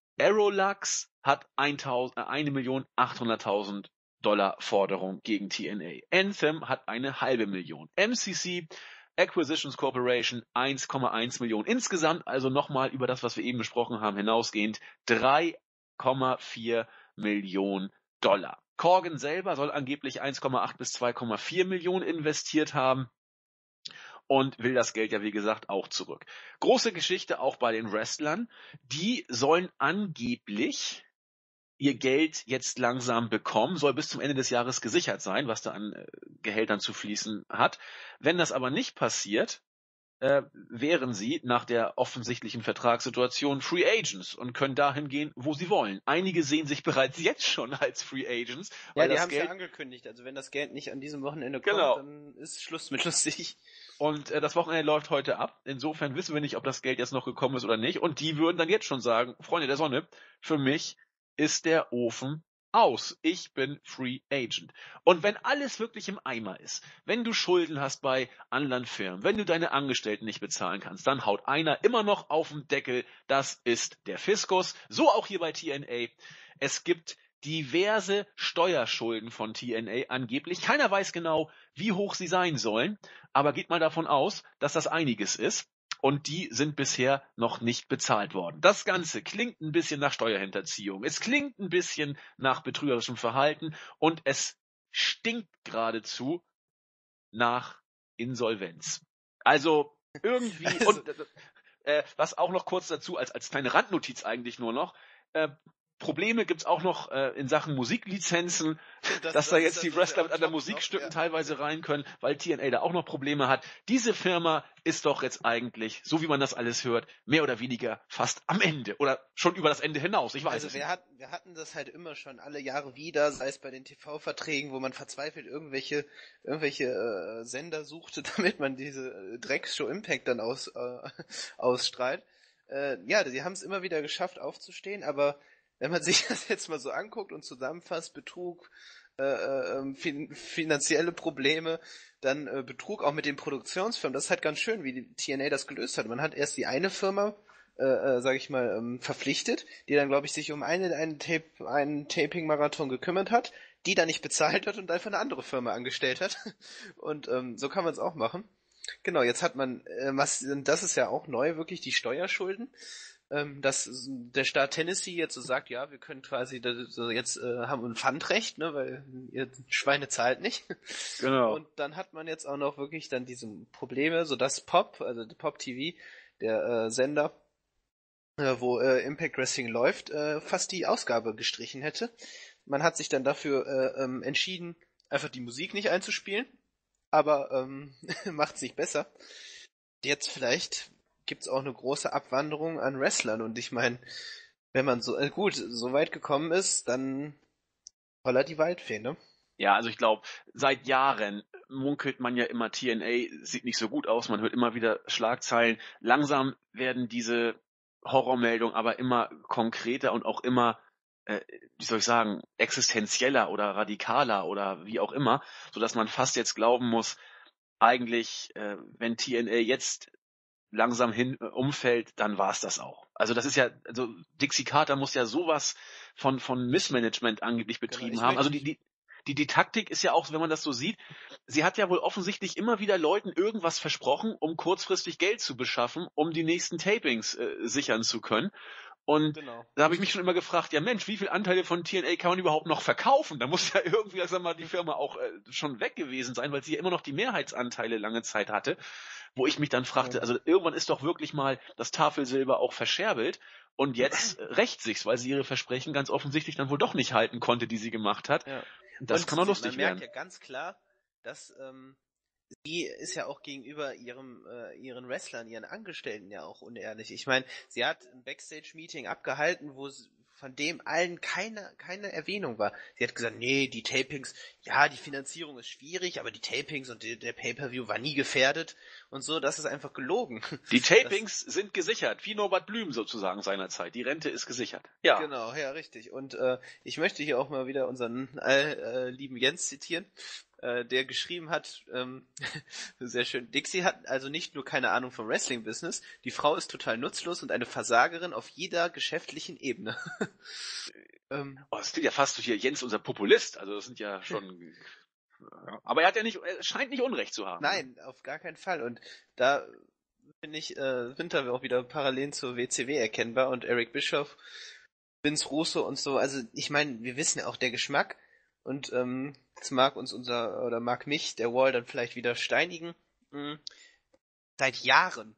Aerolux hat eine Million achthunderttausend Dollar Forderung gegen T N A. Anthem hat eine halbe Million. M C C Acquisitions Corporation eins Komma eins Millionen. Insgesamt also nochmal über das, was wir eben besprochen haben, hinausgehend drei Komma vier Millionen Dollar. Corgan selber soll angeblich eins Komma acht bis zwei Komma vier Millionen investiert haben und will das Geld ja, wie gesagt, auch zurück. Große Geschichte auch bei den Wrestlern. Die sollen angeblich ihr Geld jetzt langsam bekommen, soll bis zum Ende des Jahres gesichert sein, was da an äh, Gehältern zu fließen hat. Wenn das aber nicht passiert, äh, wären sie nach der offensichtlichen Vertragssituation Free Agents und können dahin gehen, wo sie wollen. Einige sehen sich bereits jetzt schon als Free Agents. Ja, weil die das haben es Geld ja angekündigt. Also wenn das Geld nicht an diesem Wochenende kommt, Genau. dann ist Schluss mit lustig. Und äh, das Wochenende läuft heute ab. Insofern wissen wir nicht, ob das Geld jetzt noch gekommen ist oder nicht. Und die würden dann jetzt schon sagen, Freunde der Sonne, für mich ist der Ofen aus. Ich bin Free Agent. Und wenn alles wirklich im Eimer ist, wenn du Schulden hast bei anderen Firmen, wenn du deine Angestellten nicht bezahlen kannst, dann haut einer immer noch auf den Deckel. Das ist der Fiskus. So auch hier bei T N A. Es gibt diverse Steuerschulden von T N A angeblich. Keiner weiß genau, wie hoch sie sein sollen, aber geht mal davon aus, dass das einiges ist. Und die sind bisher noch nicht bezahlt worden. Das Ganze klingt ein bisschen nach Steuerhinterziehung. Es klingt ein bisschen nach betrügerischem Verhalten und es stinkt geradezu nach Insolvenz. Also irgendwie, Also, und äh, was auch noch kurz dazu, als, als kleine Randnotiz eigentlich nur noch, äh, Probleme gibt's auch noch äh, in Sachen Musiklizenzen, das, dass da das jetzt ist die natürlich Wrestler mit on anderen top noch, Musikstücken ja. teilweise rein können, weil T N A da auch noch Probleme hat. Diese Firma ist doch jetzt eigentlich, so wie man das alles hört, mehr oder weniger fast am Ende oder schon über das Ende hinaus. Ich weiß Also es wir nicht. hatten, wir hatten das halt immer schon alle Jahre wieder, sei es bei den T V-Verträgen, wo man verzweifelt irgendwelche irgendwelche äh, Sender suchte, damit man diese äh, Drecksshow Impact dann aus, äh, ausstrahlt. Äh, ja, die haben es immer wieder geschafft aufzustehen, aber wenn man sich das jetzt mal so anguckt und zusammenfasst, Betrug, äh, äh, fin finanzielle Probleme, dann äh, Betrug auch mit den Produktionsfirmen, das ist halt ganz schön, wie die T N A das gelöst hat. Man hat erst die eine Firma, äh, äh, sag ich mal, ähm, verpflichtet, die dann, glaube ich, sich um eine, einen, Tape, einen Taping-Marathon gekümmert hat, die dann nicht bezahlt hat und einfach eine andere Firma angestellt hat. Und ähm, so kann man es auch machen. Genau, jetzt hat man, äh, was, das ist ja auch neu, wirklich die Steuerschulden. Ähm, dass der Staat Tennessee jetzt so sagt, ja, wir können quasi, das, so jetzt äh, haben wir ein Pfandrecht, ne, weil ihr Schweine zahlt nicht. Genau. Und dann hat man jetzt auch noch wirklich dann diese Probleme, so dass Pop, also Pop T V, der äh, Sender, äh, wo äh, Impact Wrestling läuft, äh, fast die Ausgabe gestrichen hätte. Man hat sich dann dafür äh, ähm, entschieden, einfach die Musik nicht einzuspielen, aber ähm, macht es nicht besser. Jetzt vielleicht gibt's auch eine große Abwanderung an Wrestlern und ich meine, wenn man so äh, gut so weit gekommen ist, dann holla die Waldfee, ne? Ja, also ich glaube, seit Jahren munkelt man ja immer, T N A sieht nicht so gut aus, man hört immer wieder Schlagzeilen. Langsam werden diese Horrormeldungen aber immer konkreter und auch immer, äh, wie soll ich sagen, existenzieller oder radikaler oder wie auch immer, sodass man fast jetzt glauben muss, eigentlich, äh, wenn T N A jetzt langsam hin äh, umfällt, dann war's das auch. Also das ist ja, also Dixie Carter muss ja sowas von von Missmanagement angeblich betrieben ich haben. Also möchte- die, die die die Taktik ist ja auch, wenn man das so sieht, sie hat ja wohl offensichtlich immer wieder Leuten irgendwas versprochen, um kurzfristig Geld zu beschaffen, um die nächsten Tapings äh, sichern zu können. Und Genau. da habe ich mich schon immer gefragt, ja Mensch, wie viele Anteile von T N A kann man überhaupt noch verkaufen? Da muss ja irgendwie, sag mal, die Firma auch äh, schon weg gewesen sein, weil sie ja immer noch die Mehrheitsanteile lange Zeit hatte, wo ich mich dann fragte, Ja. also irgendwann ist doch wirklich mal das Tafelsilber auch verscherbelt und jetzt rächt sich's, weil sie ihre Versprechen ganz offensichtlich dann wohl doch nicht halten konnte, die sie gemacht hat. Ja. Das Und kann doch sie, lustig man merkt werden. ja ganz klar, dass ähm, sie ist ja auch gegenüber ihrem äh, ihren Wrestlern, ihren Angestellten ja auch unehrlich. Ich meine, sie hat ein Backstage-Meeting abgehalten, wo sie, von dem allen keine keine Erwähnung war. Sie hat gesagt, nee, die Tapings, ja, die Finanzierung ist schwierig, aber die Tapings und die, der Pay-Per-View war nie gefährdet und so. Das ist einfach gelogen. Die Das, Tapings sind gesichert, wie Norbert Blüm sozusagen seinerzeit. Die Rente ist gesichert. Ja. genau, ja, richtig. Und äh, ich möchte hier auch mal wieder unseren äh, äh, lieben Jens zitieren, äh, der geschrieben hat, ähm, sehr schön, Dixie hat also nicht nur keine Ahnung vom Wrestling-Business, die Frau ist total nutzlos und eine Versagerin auf jeder geschäftlichen Ebene. ähm, Oh, das klingt ja fast so hier Jens, unser Populist. Also das sind ja schon. Aber er hat ja nicht, er scheint nicht Unrecht zu haben. nein, auf gar keinen Fall. Und da finde ich äh, Winter auch wieder Parallelen zur W C W erkennbar und Eric Bischoff, Vince Russo und so. Also ich meine, wir wissen ja auch der Geschmack und ähm, jetzt mag uns unser oder mag mich der Wall dann vielleicht wieder steinigen. Mhm. Seit Jahren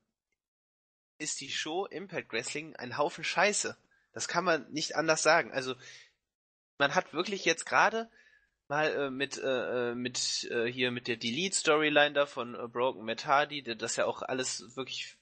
ist die Show Impact Wrestling ein Haufen Scheiße. Das kann man nicht anders sagen. Also man hat wirklich jetzt gerade mal äh, mit äh, mit äh, hier mit der Delete Storyline da von äh, Broken Matt Hardy, das ja auch alles wirklich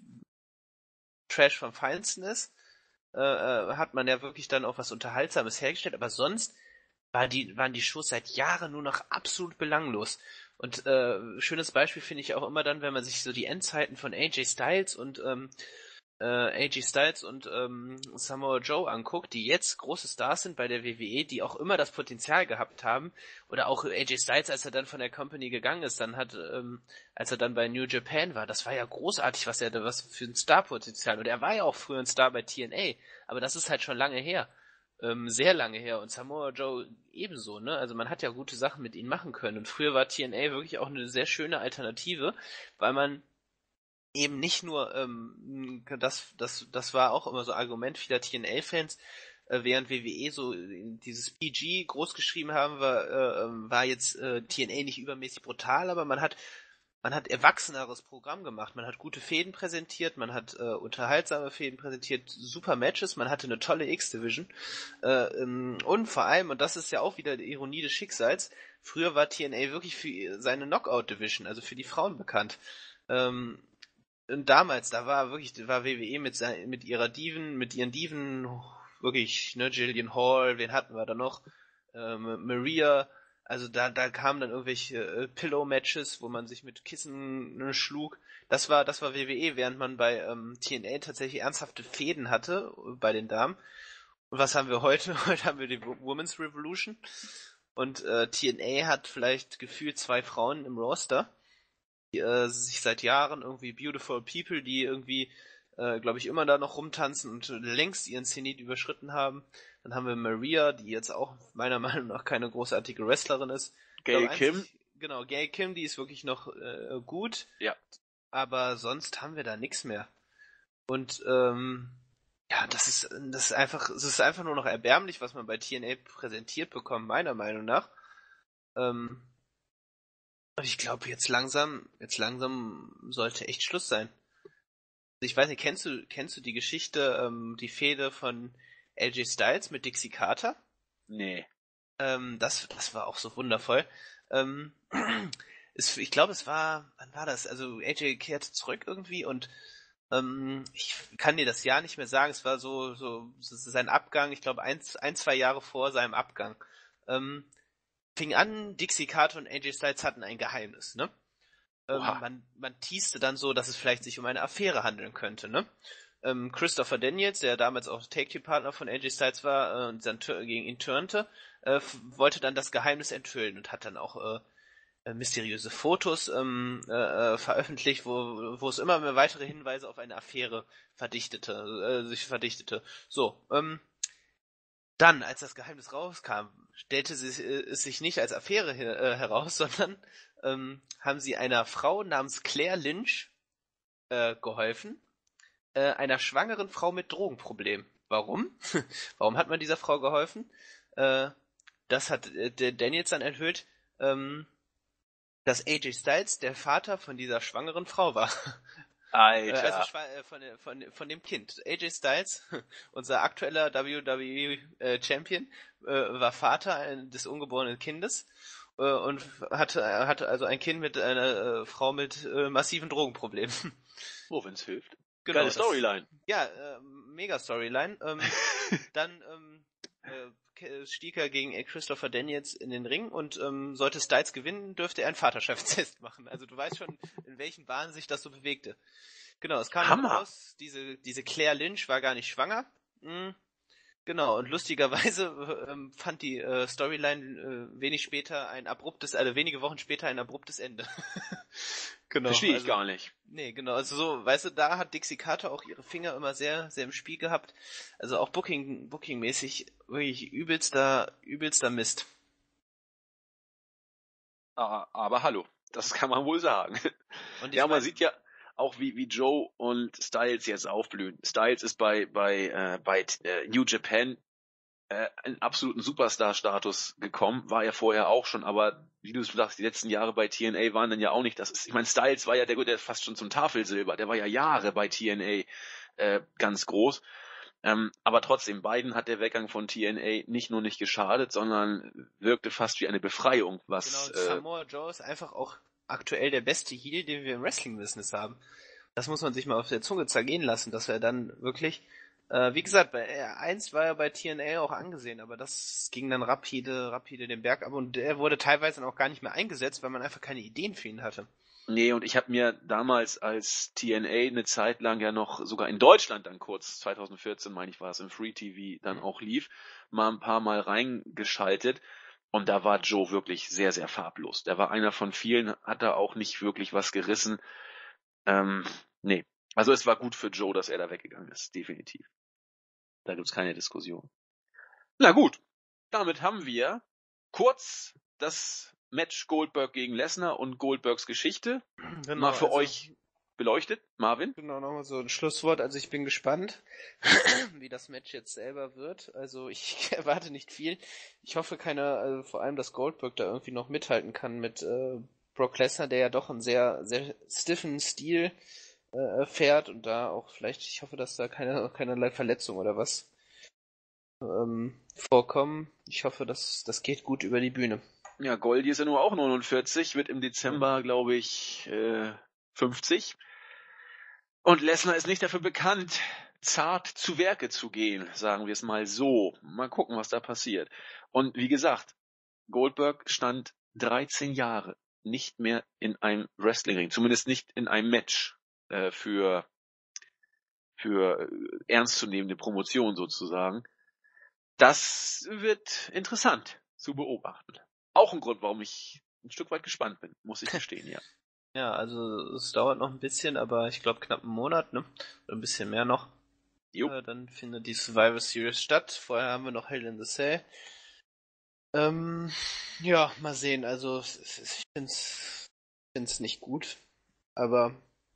Trash vom Feinsten ist, äh, äh, hat man ja wirklich dann auch was Unterhaltsames hergestellt. Aber sonst war die, waren die Shows seit Jahren nur noch absolut belanglos. Und äh, schönes Beispiel finde ich auch immer dann, wenn man sich so die Endzeiten von A J Styles und ähm, äh, A J Styles und ähm, Samoa Joe anguckt, die jetzt große Stars sind bei der W W E, die auch immer das Potenzial gehabt haben. Oder auch A J Styles, als er dann von der Company gegangen ist, dann hat, ähm, als er dann bei New Japan war, das war ja großartig, was er da, was für ein Starpotenzial. Und er war ja auch früher ein Star bei T N A, aber das ist halt schon lange her. Ähm, sehr lange her. Und Samoa Joe ebenso, ne? Also man hat ja gute Sachen mit ihnen machen können. Und früher war T N A wirklich auch eine sehr schöne Alternative, weil man eben nicht nur, ähm, das, das, das war auch immer so Argument vieler T N A-Fans, äh, während W W E so dieses P G groß geschrieben haben, war, äh, war jetzt äh, T N A nicht übermäßig brutal, aber man hat man hat erwachseneres Programm gemacht, man hat gute Fäden präsentiert, man hat äh, unterhaltsame Fäden präsentiert, super Matches, man hatte eine tolle X-Division äh, ähm, und vor allem, und das ist ja auch wieder die Ironie des Schicksals, früher war T N A wirklich für seine Knockout-Division, also für die Frauen bekannt. Ähm, und damals, da war wirklich, da war W W E mit, sein, mit ihrer Diven, mit ihren Diven wirklich, ne, Jillian Hall, wen hatten wir da noch? Ähm, Maria, also da, da kamen dann irgendwelche äh, Pillow-Matches, wo man sich mit Kissen ne, schlug. Das war, das war W W E, während man bei ähm, T N A tatsächlich ernsthafte Fäden hatte äh, bei den Damen. Und was haben wir heute? Heute haben wir die Women's Revolution. Und äh, T N A hat vielleicht gefühlt zwei Frauen im Roster, die äh, sich seit Jahren irgendwie Beautiful People, die irgendwie, äh, glaube ich, immer da noch rumtanzen und längst ihren Zenit überschritten haben. Dann haben wir Maria, die jetzt auch meiner Meinung nach keine großartige Wrestlerin ist. Gail glaub, Kim. einzig, genau, Gail Kim, die ist wirklich noch äh, gut. Ja. Aber sonst haben wir da nichts mehr. Und ähm, ja, das ist, das ist einfach, es ist einfach nur noch erbärmlich, was man bei T N A präsentiert bekommt, meiner Meinung nach. Ähm, und ich glaube, jetzt langsam, jetzt langsam sollte echt Schluss sein. Ich weiß nicht, kennst du, kennst du die Geschichte, ähm, die Fehde von L J Styles mit Dixie Carter? Nee. Ähm, das, das war auch so wundervoll. Ähm, es, ich glaube, es war, wann war das? Also A J kehrte zurück irgendwie und ähm, ich kann dir das Jahr nicht mehr sagen. Es war so, so, so sein Abgang. Ich glaube, ein, ein, zwei Jahre vor seinem Abgang. Ähm, fing an, Dixie Carter und A J Styles hatten ein Geheimnis, ne? Ähm, Oha. man, man teaste dann so, dass es vielleicht sich um eine Affäre handeln könnte, ne? Ähm, Christopher Daniels, der damals auch Take-Team-Partner von A J Styles war äh, und dann gegen ihn turnte, äh, wollte dann das Geheimnis enthüllen und hat dann auch äh, mysteriöse Fotos ähm, äh, veröffentlicht, wo, wo es immer mehr weitere Hinweise auf eine Affäre verdichtete, äh, sich verdichtete. So, ähm, dann, als das Geheimnis rauskam, stellte sie, äh, es sich nicht als Affäre äh, heraus, sondern ähm, haben sie einer Frau namens Claire Lynch äh, geholfen, äh, einer schwangeren Frau mit Drogenproblemen. Warum? Warum hat man dieser Frau geholfen? Äh, das hat äh, der Daniels dann enthüllt, ähm, dass A J Styles der Vater von dieser schwangeren Frau war. Alter. Also von, von, von dem Kind. A J Styles, unser aktueller W W E Champion, war Vater des ungeborenen Kindes und hatte, hatte also ein Kind mit einer Frau mit massiven Drogenproblemen. Oh, wenn's hilft. Genau, Geile Storyline. Das, ja, äh, mega Storyline. Ähm, dann ähm, äh, stieg er gegen Christopher Daniels in den Ring und ähm, sollte Styles gewinnen, dürfte er einen Vaterschaftstest machen. Also du weißt schon, in welchen Bahnen sich das so bewegte. Genau, es kam noch raus, diese, diese Claire Lynch war gar nicht schwanger. Mhm. Genau, und lustigerweise ähm, fand die äh, Storyline äh, wenig später ein abruptes, also wenige Wochen später ein abruptes Ende. Genau. Verstehe ich also, gar nicht. Nee, genau, also so, weißt du, da hat Dixie Carter auch ihre Finger immer sehr, sehr im Spiel gehabt. Also auch Booking, Booking-mäßig wirklich übelster, übelster Mist. Ah, aber hallo, das kann man wohl sagen. Und ja, man mein... sieht ja auch, wie, wie Joe und Styles jetzt aufblühen. Styles ist bei, bei, äh, bei äh, New Japan äh, einen absoluten Superstar-Status gekommen, war er vorher auch schon, aber wie du sagst, die letzten Jahre bei T N A waren dann ja auch nicht, das ist, ich meine, Styles war ja der, der fast schon zum Tafelsilber, der war ja Jahre bei T N A äh, ganz groß, ähm, aber trotzdem, beiden hat der Weggang von T N A nicht nur nicht geschadet, sondern wirkte fast wie eine Befreiung, was... Genau, Samoa Joe ist einfach auch aktuell der beste Heel, den wir im Wrestling-Business haben. Das muss man sich mal auf der Zunge zergehen lassen, dass er dann wirklich, äh, wie gesagt, bei R eins war er bei T N A auch angesehen, aber das ging dann rapide, rapide den Berg ab und er wurde teilweise dann auch gar nicht mehr eingesetzt, weil man einfach keine Ideen für ihn hatte. Nee, und ich habe mir damals als T N A eine Zeit lang ja noch, sogar in Deutschland dann kurz, zwanzig vierzehn meine ich war es, im Free T V dann auch lief, mal ein paar Mal reingeschaltet. Und da war Joe wirklich sehr, sehr farblos. Der war einer von vielen, hat da auch nicht wirklich was gerissen. Ähm, nee. Also es war gut für Joe, dass er da weggegangen ist, definitiv. Da gibt's keine Diskussion. Na gut, damit haben wir kurz das Match Goldberg gegen Lesnar und Goldbergs Geschichte genau, mal für also, euch beleuchtet. Marvin? Genau, nochmal so ein Schlusswort. Also ich bin gespannt, wie das Match jetzt selber wird. Also ich erwarte nicht viel. Ich hoffe keiner, also vor allem, dass Goldberg da irgendwie noch mithalten kann mit äh, Brock Lesnar, der ja doch einen sehr, sehr stiffen Stil äh, fährt und da auch vielleicht, ich hoffe, dass da keine, keinerlei Verletzung oder was ähm, vorkommen. Ich hoffe, dass das geht gut über die Bühne. Ja, Goldie ist ja nur auch neunundvierzig, wird im Dezember, glaube ich, äh, fünfzig. Und Lesnar ist nicht dafür bekannt, zart zu Werke zu gehen, sagen wir es mal so. Mal gucken, was da passiert. Und wie gesagt, Goldberg stand dreizehn Jahre nicht mehr in einem Wrestlingring, zumindest nicht in einem Match äh, für für ernstzunehmende Promotion sozusagen. Das wird interessant zu beobachten. Auch ein Grund, warum ich ein Stück weit gespannt bin, muss ich gestehen, ja. Ja, also es dauert noch ein bisschen, aber ich glaube knapp einen Monat, ne? Oder ein bisschen mehr noch. Äh, dann findet die Survivor Series statt. Vorher haben wir noch Hell in the Cell. Ähm, ja, mal sehen. Also ich find's, find's nicht gut, aber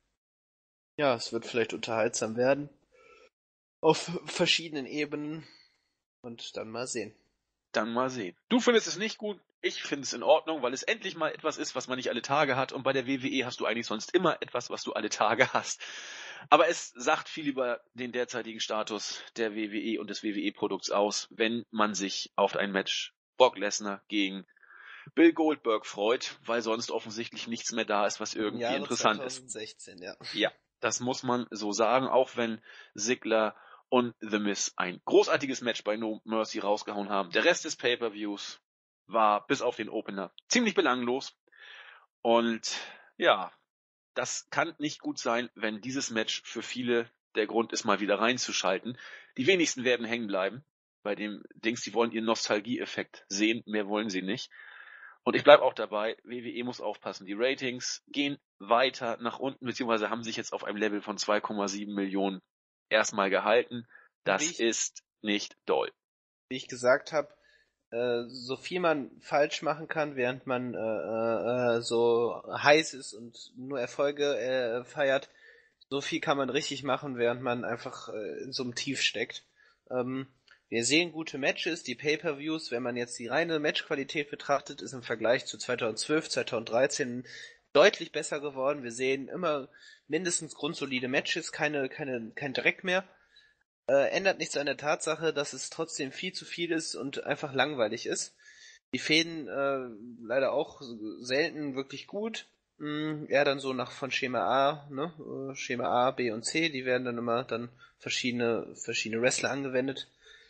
ja, es wird vielleicht unterhaltsam werden. Auf verschiedenen Ebenen. Und dann mal sehen. Dann mal sehen. Du findest es nicht gut, ich finde es in Ordnung, weil es endlich mal etwas ist, was man nicht alle Tage hat. Und bei der W W E hast du eigentlich sonst immer etwas, was du alle Tage hast. Aber es sagt viel über den derzeitigen Status der W W E und des W W E-Produkts aus, wenn man sich auf ein Match Brock Lesnar gegen Bill Goldberg freut, weil sonst offensichtlich nichts mehr da ist, was irgendwie Jahre interessant zwanzig sechzehn, ist. Ja. Ja, das muss man so sagen, auch wenn Ziggler und The Miz ein großartiges Match bei No Mercy rausgehauen haben. Der Rest des Pay-Per-Views war bis auf den Opener ziemlich belanglos. Und ja, das kann nicht gut sein, wenn dieses Match für viele der Grund ist, mal wieder reinzuschalten. Die wenigsten werden hängen bleiben bei dem Dings. Die wollen ihren Nostalgie-Effekt sehen, mehr wollen sie nicht. Und ich bleibe auch dabei, W W E muss aufpassen. Die Ratings gehen weiter nach unten, beziehungsweise haben sich jetzt auf einem Level von zwei Komma sieben Millionen erstmal gehalten. Das ich, ist nicht doll. Wie ich gesagt habe, äh, so viel man falsch machen kann, während man äh, äh, so heiß ist und nur Erfolge äh, feiert, so viel kann man richtig machen, während man einfach äh, in so einem Tief steckt. Ähm, wir sehen gute Matches, die Pay-Per-Views, wenn man jetzt die reine Matchqualität betrachtet, ist im Vergleich zu zweitausendzwölf, zweitausenddreizehn deutlich besser geworden. Wir sehen immer mindestens grundsolide Matches, keine, keine, kein Dreck mehr. Äh, ändert nichts an der Tatsache, dass es trotzdem viel zu viel ist und einfach langweilig ist. Die Fäden äh, leider auch selten wirklich gut. Mm, eher dann so nach von Schema A, ne? Äh, Schema A, B und C, die werden dann immer dann verschiedene, verschiedene Wrestler angewendet.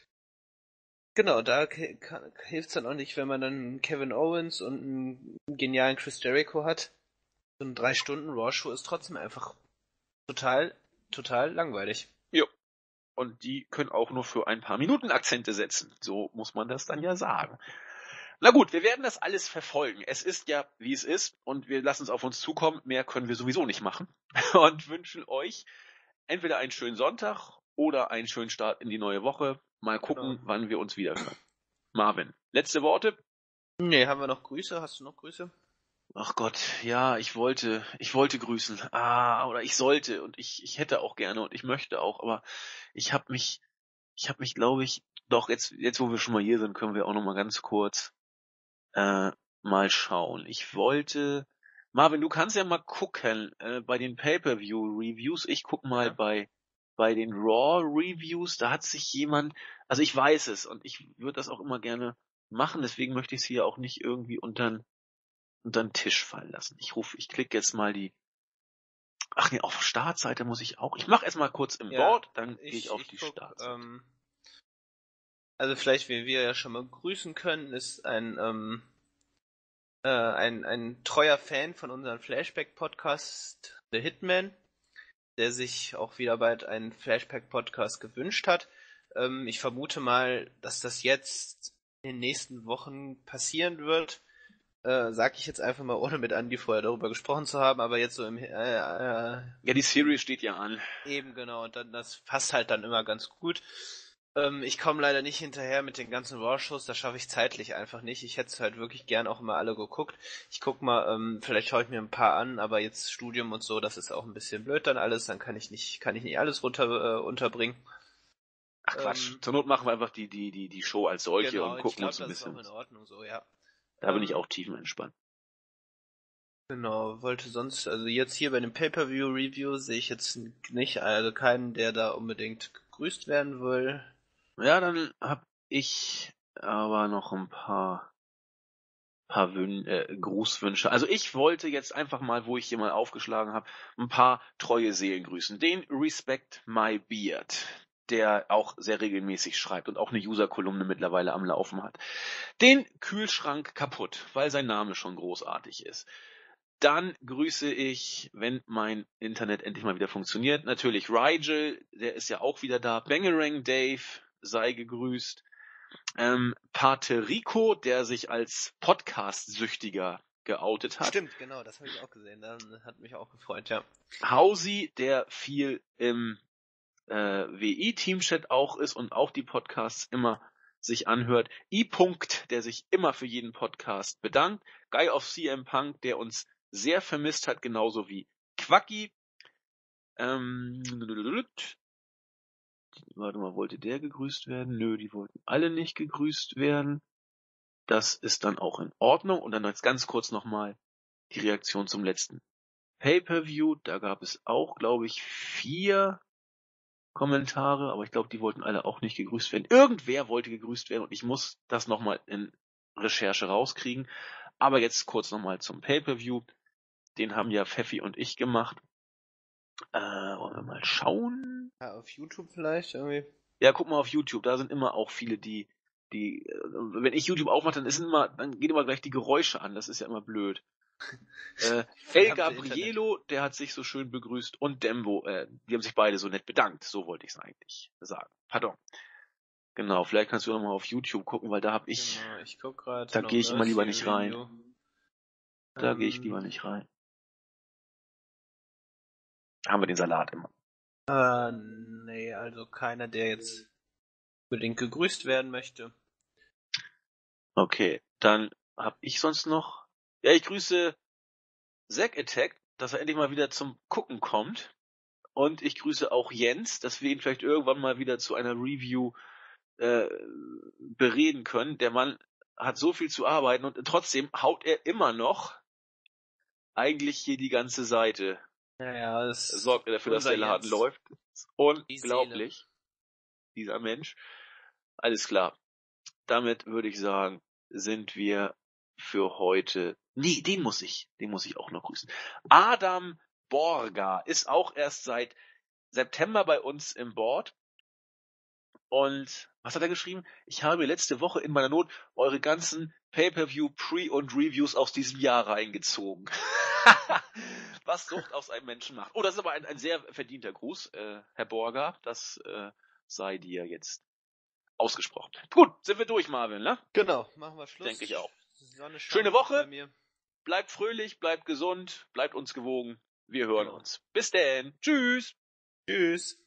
Genau, da hilft es dann auch nicht, wenn man dann Kevin Owens und einen genialen Chris Jericho hat. So eine drei Stunden Raw-Show ist trotzdem einfach total, total langweilig. Jo. Und die können auch nur für ein paar Minuten Akzente setzen. So muss man das dann ja sagen. Na gut, wir werden das alles verfolgen. Es ist ja, wie es ist, und wir lassen es auf uns zukommen. Mehr können wir sowieso nicht machen. Und wünschen euch entweder einen schönen Sonntag oder einen schönen Start in die neue Woche. Mal gucken, Genau. wann wir uns wieder hören. Marvin, letzte Worte? Nee, haben wir noch Grüße? Hast du noch Grüße? Ach Gott, ja, ich wollte, ich wollte grüßen. Ah, oder ich sollte und ich, ich hätte auch gerne und ich möchte auch, aber ich habe mich, ich habe mich, glaube ich, doch jetzt, jetzt wo wir schon mal hier sind, können wir auch noch mal ganz kurz äh, mal schauen. Ich wollte, Marvin, du kannst ja mal gucken äh, bei den Pay-per-View-Reviews. Ich guck mal Ja. bei bei den Raw-Reviews. Da hat sich jemand, also ich weiß es und ich würde das auch immer gerne machen. Deswegen möchte ich es hier auch nicht irgendwie untern unter den Tisch fallen lassen. Ich rufe, ich klicke jetzt mal die, ach nee, auf Startseite muss ich auch. Ich mache erst mal kurz im Ja, Board, dann gehe ich ich, auf ich die guck, Startseite. ähm, also vielleicht, wen wir ja schon mal grüßen können, ist ein, ähm, äh, ein, ein treuer Fan von unserem Flashback-Podcast, The Hitman, der sich auch wieder bald einen Flashback-Podcast gewünscht hat. Ähm, ich vermute mal, dass das jetzt in den nächsten Wochen passieren wird. Äh, sag ich jetzt einfach mal, ohne mit Andi vorher darüber gesprochen zu haben, aber jetzt so im, äh, äh, Ja, die Series steht ja an. eben genau, und dann, das passt halt dann immer ganz gut. Ähm, ich komme leider nicht hinterher mit den ganzen Raw-Shows, das schaffe ich zeitlich einfach nicht. Ich hätte es halt wirklich gern auch immer alle geguckt. Ich guck mal, ähm, vielleicht schaue ich mir ein paar an, aber jetzt Studium und so, das ist auch ein bisschen blöd dann alles, dann kann ich nicht, kann ich nicht alles runter äh, unterbringen. Ach Quatsch, Ähm, zur Not machen wir einfach die, die, die, die Show als solche genau, und und ich gucken glaube, uns ein das ist auch bisschen. in Ordnung so, ja. Da bin ich Ähm, auch tiefenentspannt. Genau, wollte sonst, also jetzt hier bei dem Pay-per-View-Review sehe ich jetzt nicht, also keinen, der da unbedingt gegrüßt werden will. Ja, dann hab ich aber noch ein paar, paar Wün äh, Grußwünsche. Also ich wollte jetzt einfach mal, wo ich hier mal aufgeschlagen habe, ein paar treue Seelen grüßen. Den Respect My Beard, der auch sehr regelmäßig schreibt und auch eine User-Kolumne mittlerweile am Laufen hat. Den Kühlschrank kaputt, weil sein Name schon großartig ist. Dann grüße ich, wenn mein Internet endlich mal wieder funktioniert, natürlich Rigel, der ist ja auch wieder da. Bangerang Dave, sei gegrüßt. Ähm, Pate Rico, der sich als Podcast-Süchtiger geoutet hat. Stimmt, genau, das habe ich auch gesehen, das hat mich auch gefreut, ja. Hausi, der viel im äh, W I-Teamchat auch ist und auch die Podcasts immer sich anhört. I-Punkt, der sich immer für jeden Podcast bedankt. Guy of C M Punk, der uns sehr vermisst hat, genauso wie Quacki. Ähm, warte mal, wollte der gegrüßt werden? Nö, die wollten alle nicht gegrüßt werden. Das ist dann auch in Ordnung. Und dann jetzt ganz kurz nochmal die Reaktion zum letzten Pay-per-View. Da gab es auch, glaube ich, vier Kommentare, aber ich glaube, die wollten alle auch nicht gegrüßt werden. Irgendwer wollte gegrüßt werden und ich muss das nochmal in Recherche rauskriegen. Aber jetzt kurz nochmal zum Pay-per-View. Den haben ja Pfeffi und ich gemacht. Äh, wollen wir mal schauen? Ja, auf YouTube vielleicht irgendwie. Ja, guck mal auf YouTube, da sind immer auch viele, die, die, äh, wenn ich YouTube aufmache, dann ist immer, dann gehen immer gleich die Geräusche an, das ist ja immer blöd. Äh, El Verdammte Internet. Gabrielo, der hat sich so schön begrüßt und Dembo, äh, die haben sich beide so nett bedankt, so wollte ich es eigentlich sagen. Pardon. Genau, vielleicht kannst du noch mal auf YouTube gucken, weil da hab ich, Genau, ich guck gerade. da gehe ich immer lieber nicht rein. Review. Da Ähm, gehe ich lieber nicht rein. Haben wir den Salat immer. Äh, nee, also keiner, der jetzt unbedingt gegrüßt werden möchte. Okay, dann hab ich sonst noch, ja, ich grüße Zack Attack, dass er endlich mal wieder zum Gucken kommt. Und ich grüße auch Jens, dass wir ihn vielleicht irgendwann mal wieder zu einer Review äh, bereden können. Der Mann hat so viel zu arbeiten und trotzdem haut er immer noch eigentlich hier die ganze Seite. Naja, das sorgt er dafür, dass der Laden Jens. läuft. Unglaublich. Die dieser Mensch. Alles klar. Damit würde ich sagen, sind wir für heute. Nee, den muss ich, den muss ich auch noch grüßen. Adam Borga ist auch erst seit September bei uns im Board. Und was hat er geschrieben? Ich habe letzte Woche in meiner Not eure ganzen Pay-Per-View Pre- und Reviews aus diesem Jahr reingezogen. Was Sucht aus einem Menschen macht. Oh, das ist aber ein, ein sehr verdienter Gruß, äh, Herr Borger. Das äh, sei dir jetzt ausgesprochen. Gut, sind wir durch, Marvin, ne? Genau, machen wir Schluss. Denke ich auch. Sonne scheint Schöne Woche. bei mir. Bleibt fröhlich, bleibt gesund, bleibt uns gewogen. Wir hören Genau. uns. Bis denn. Tschüss. Tschüss.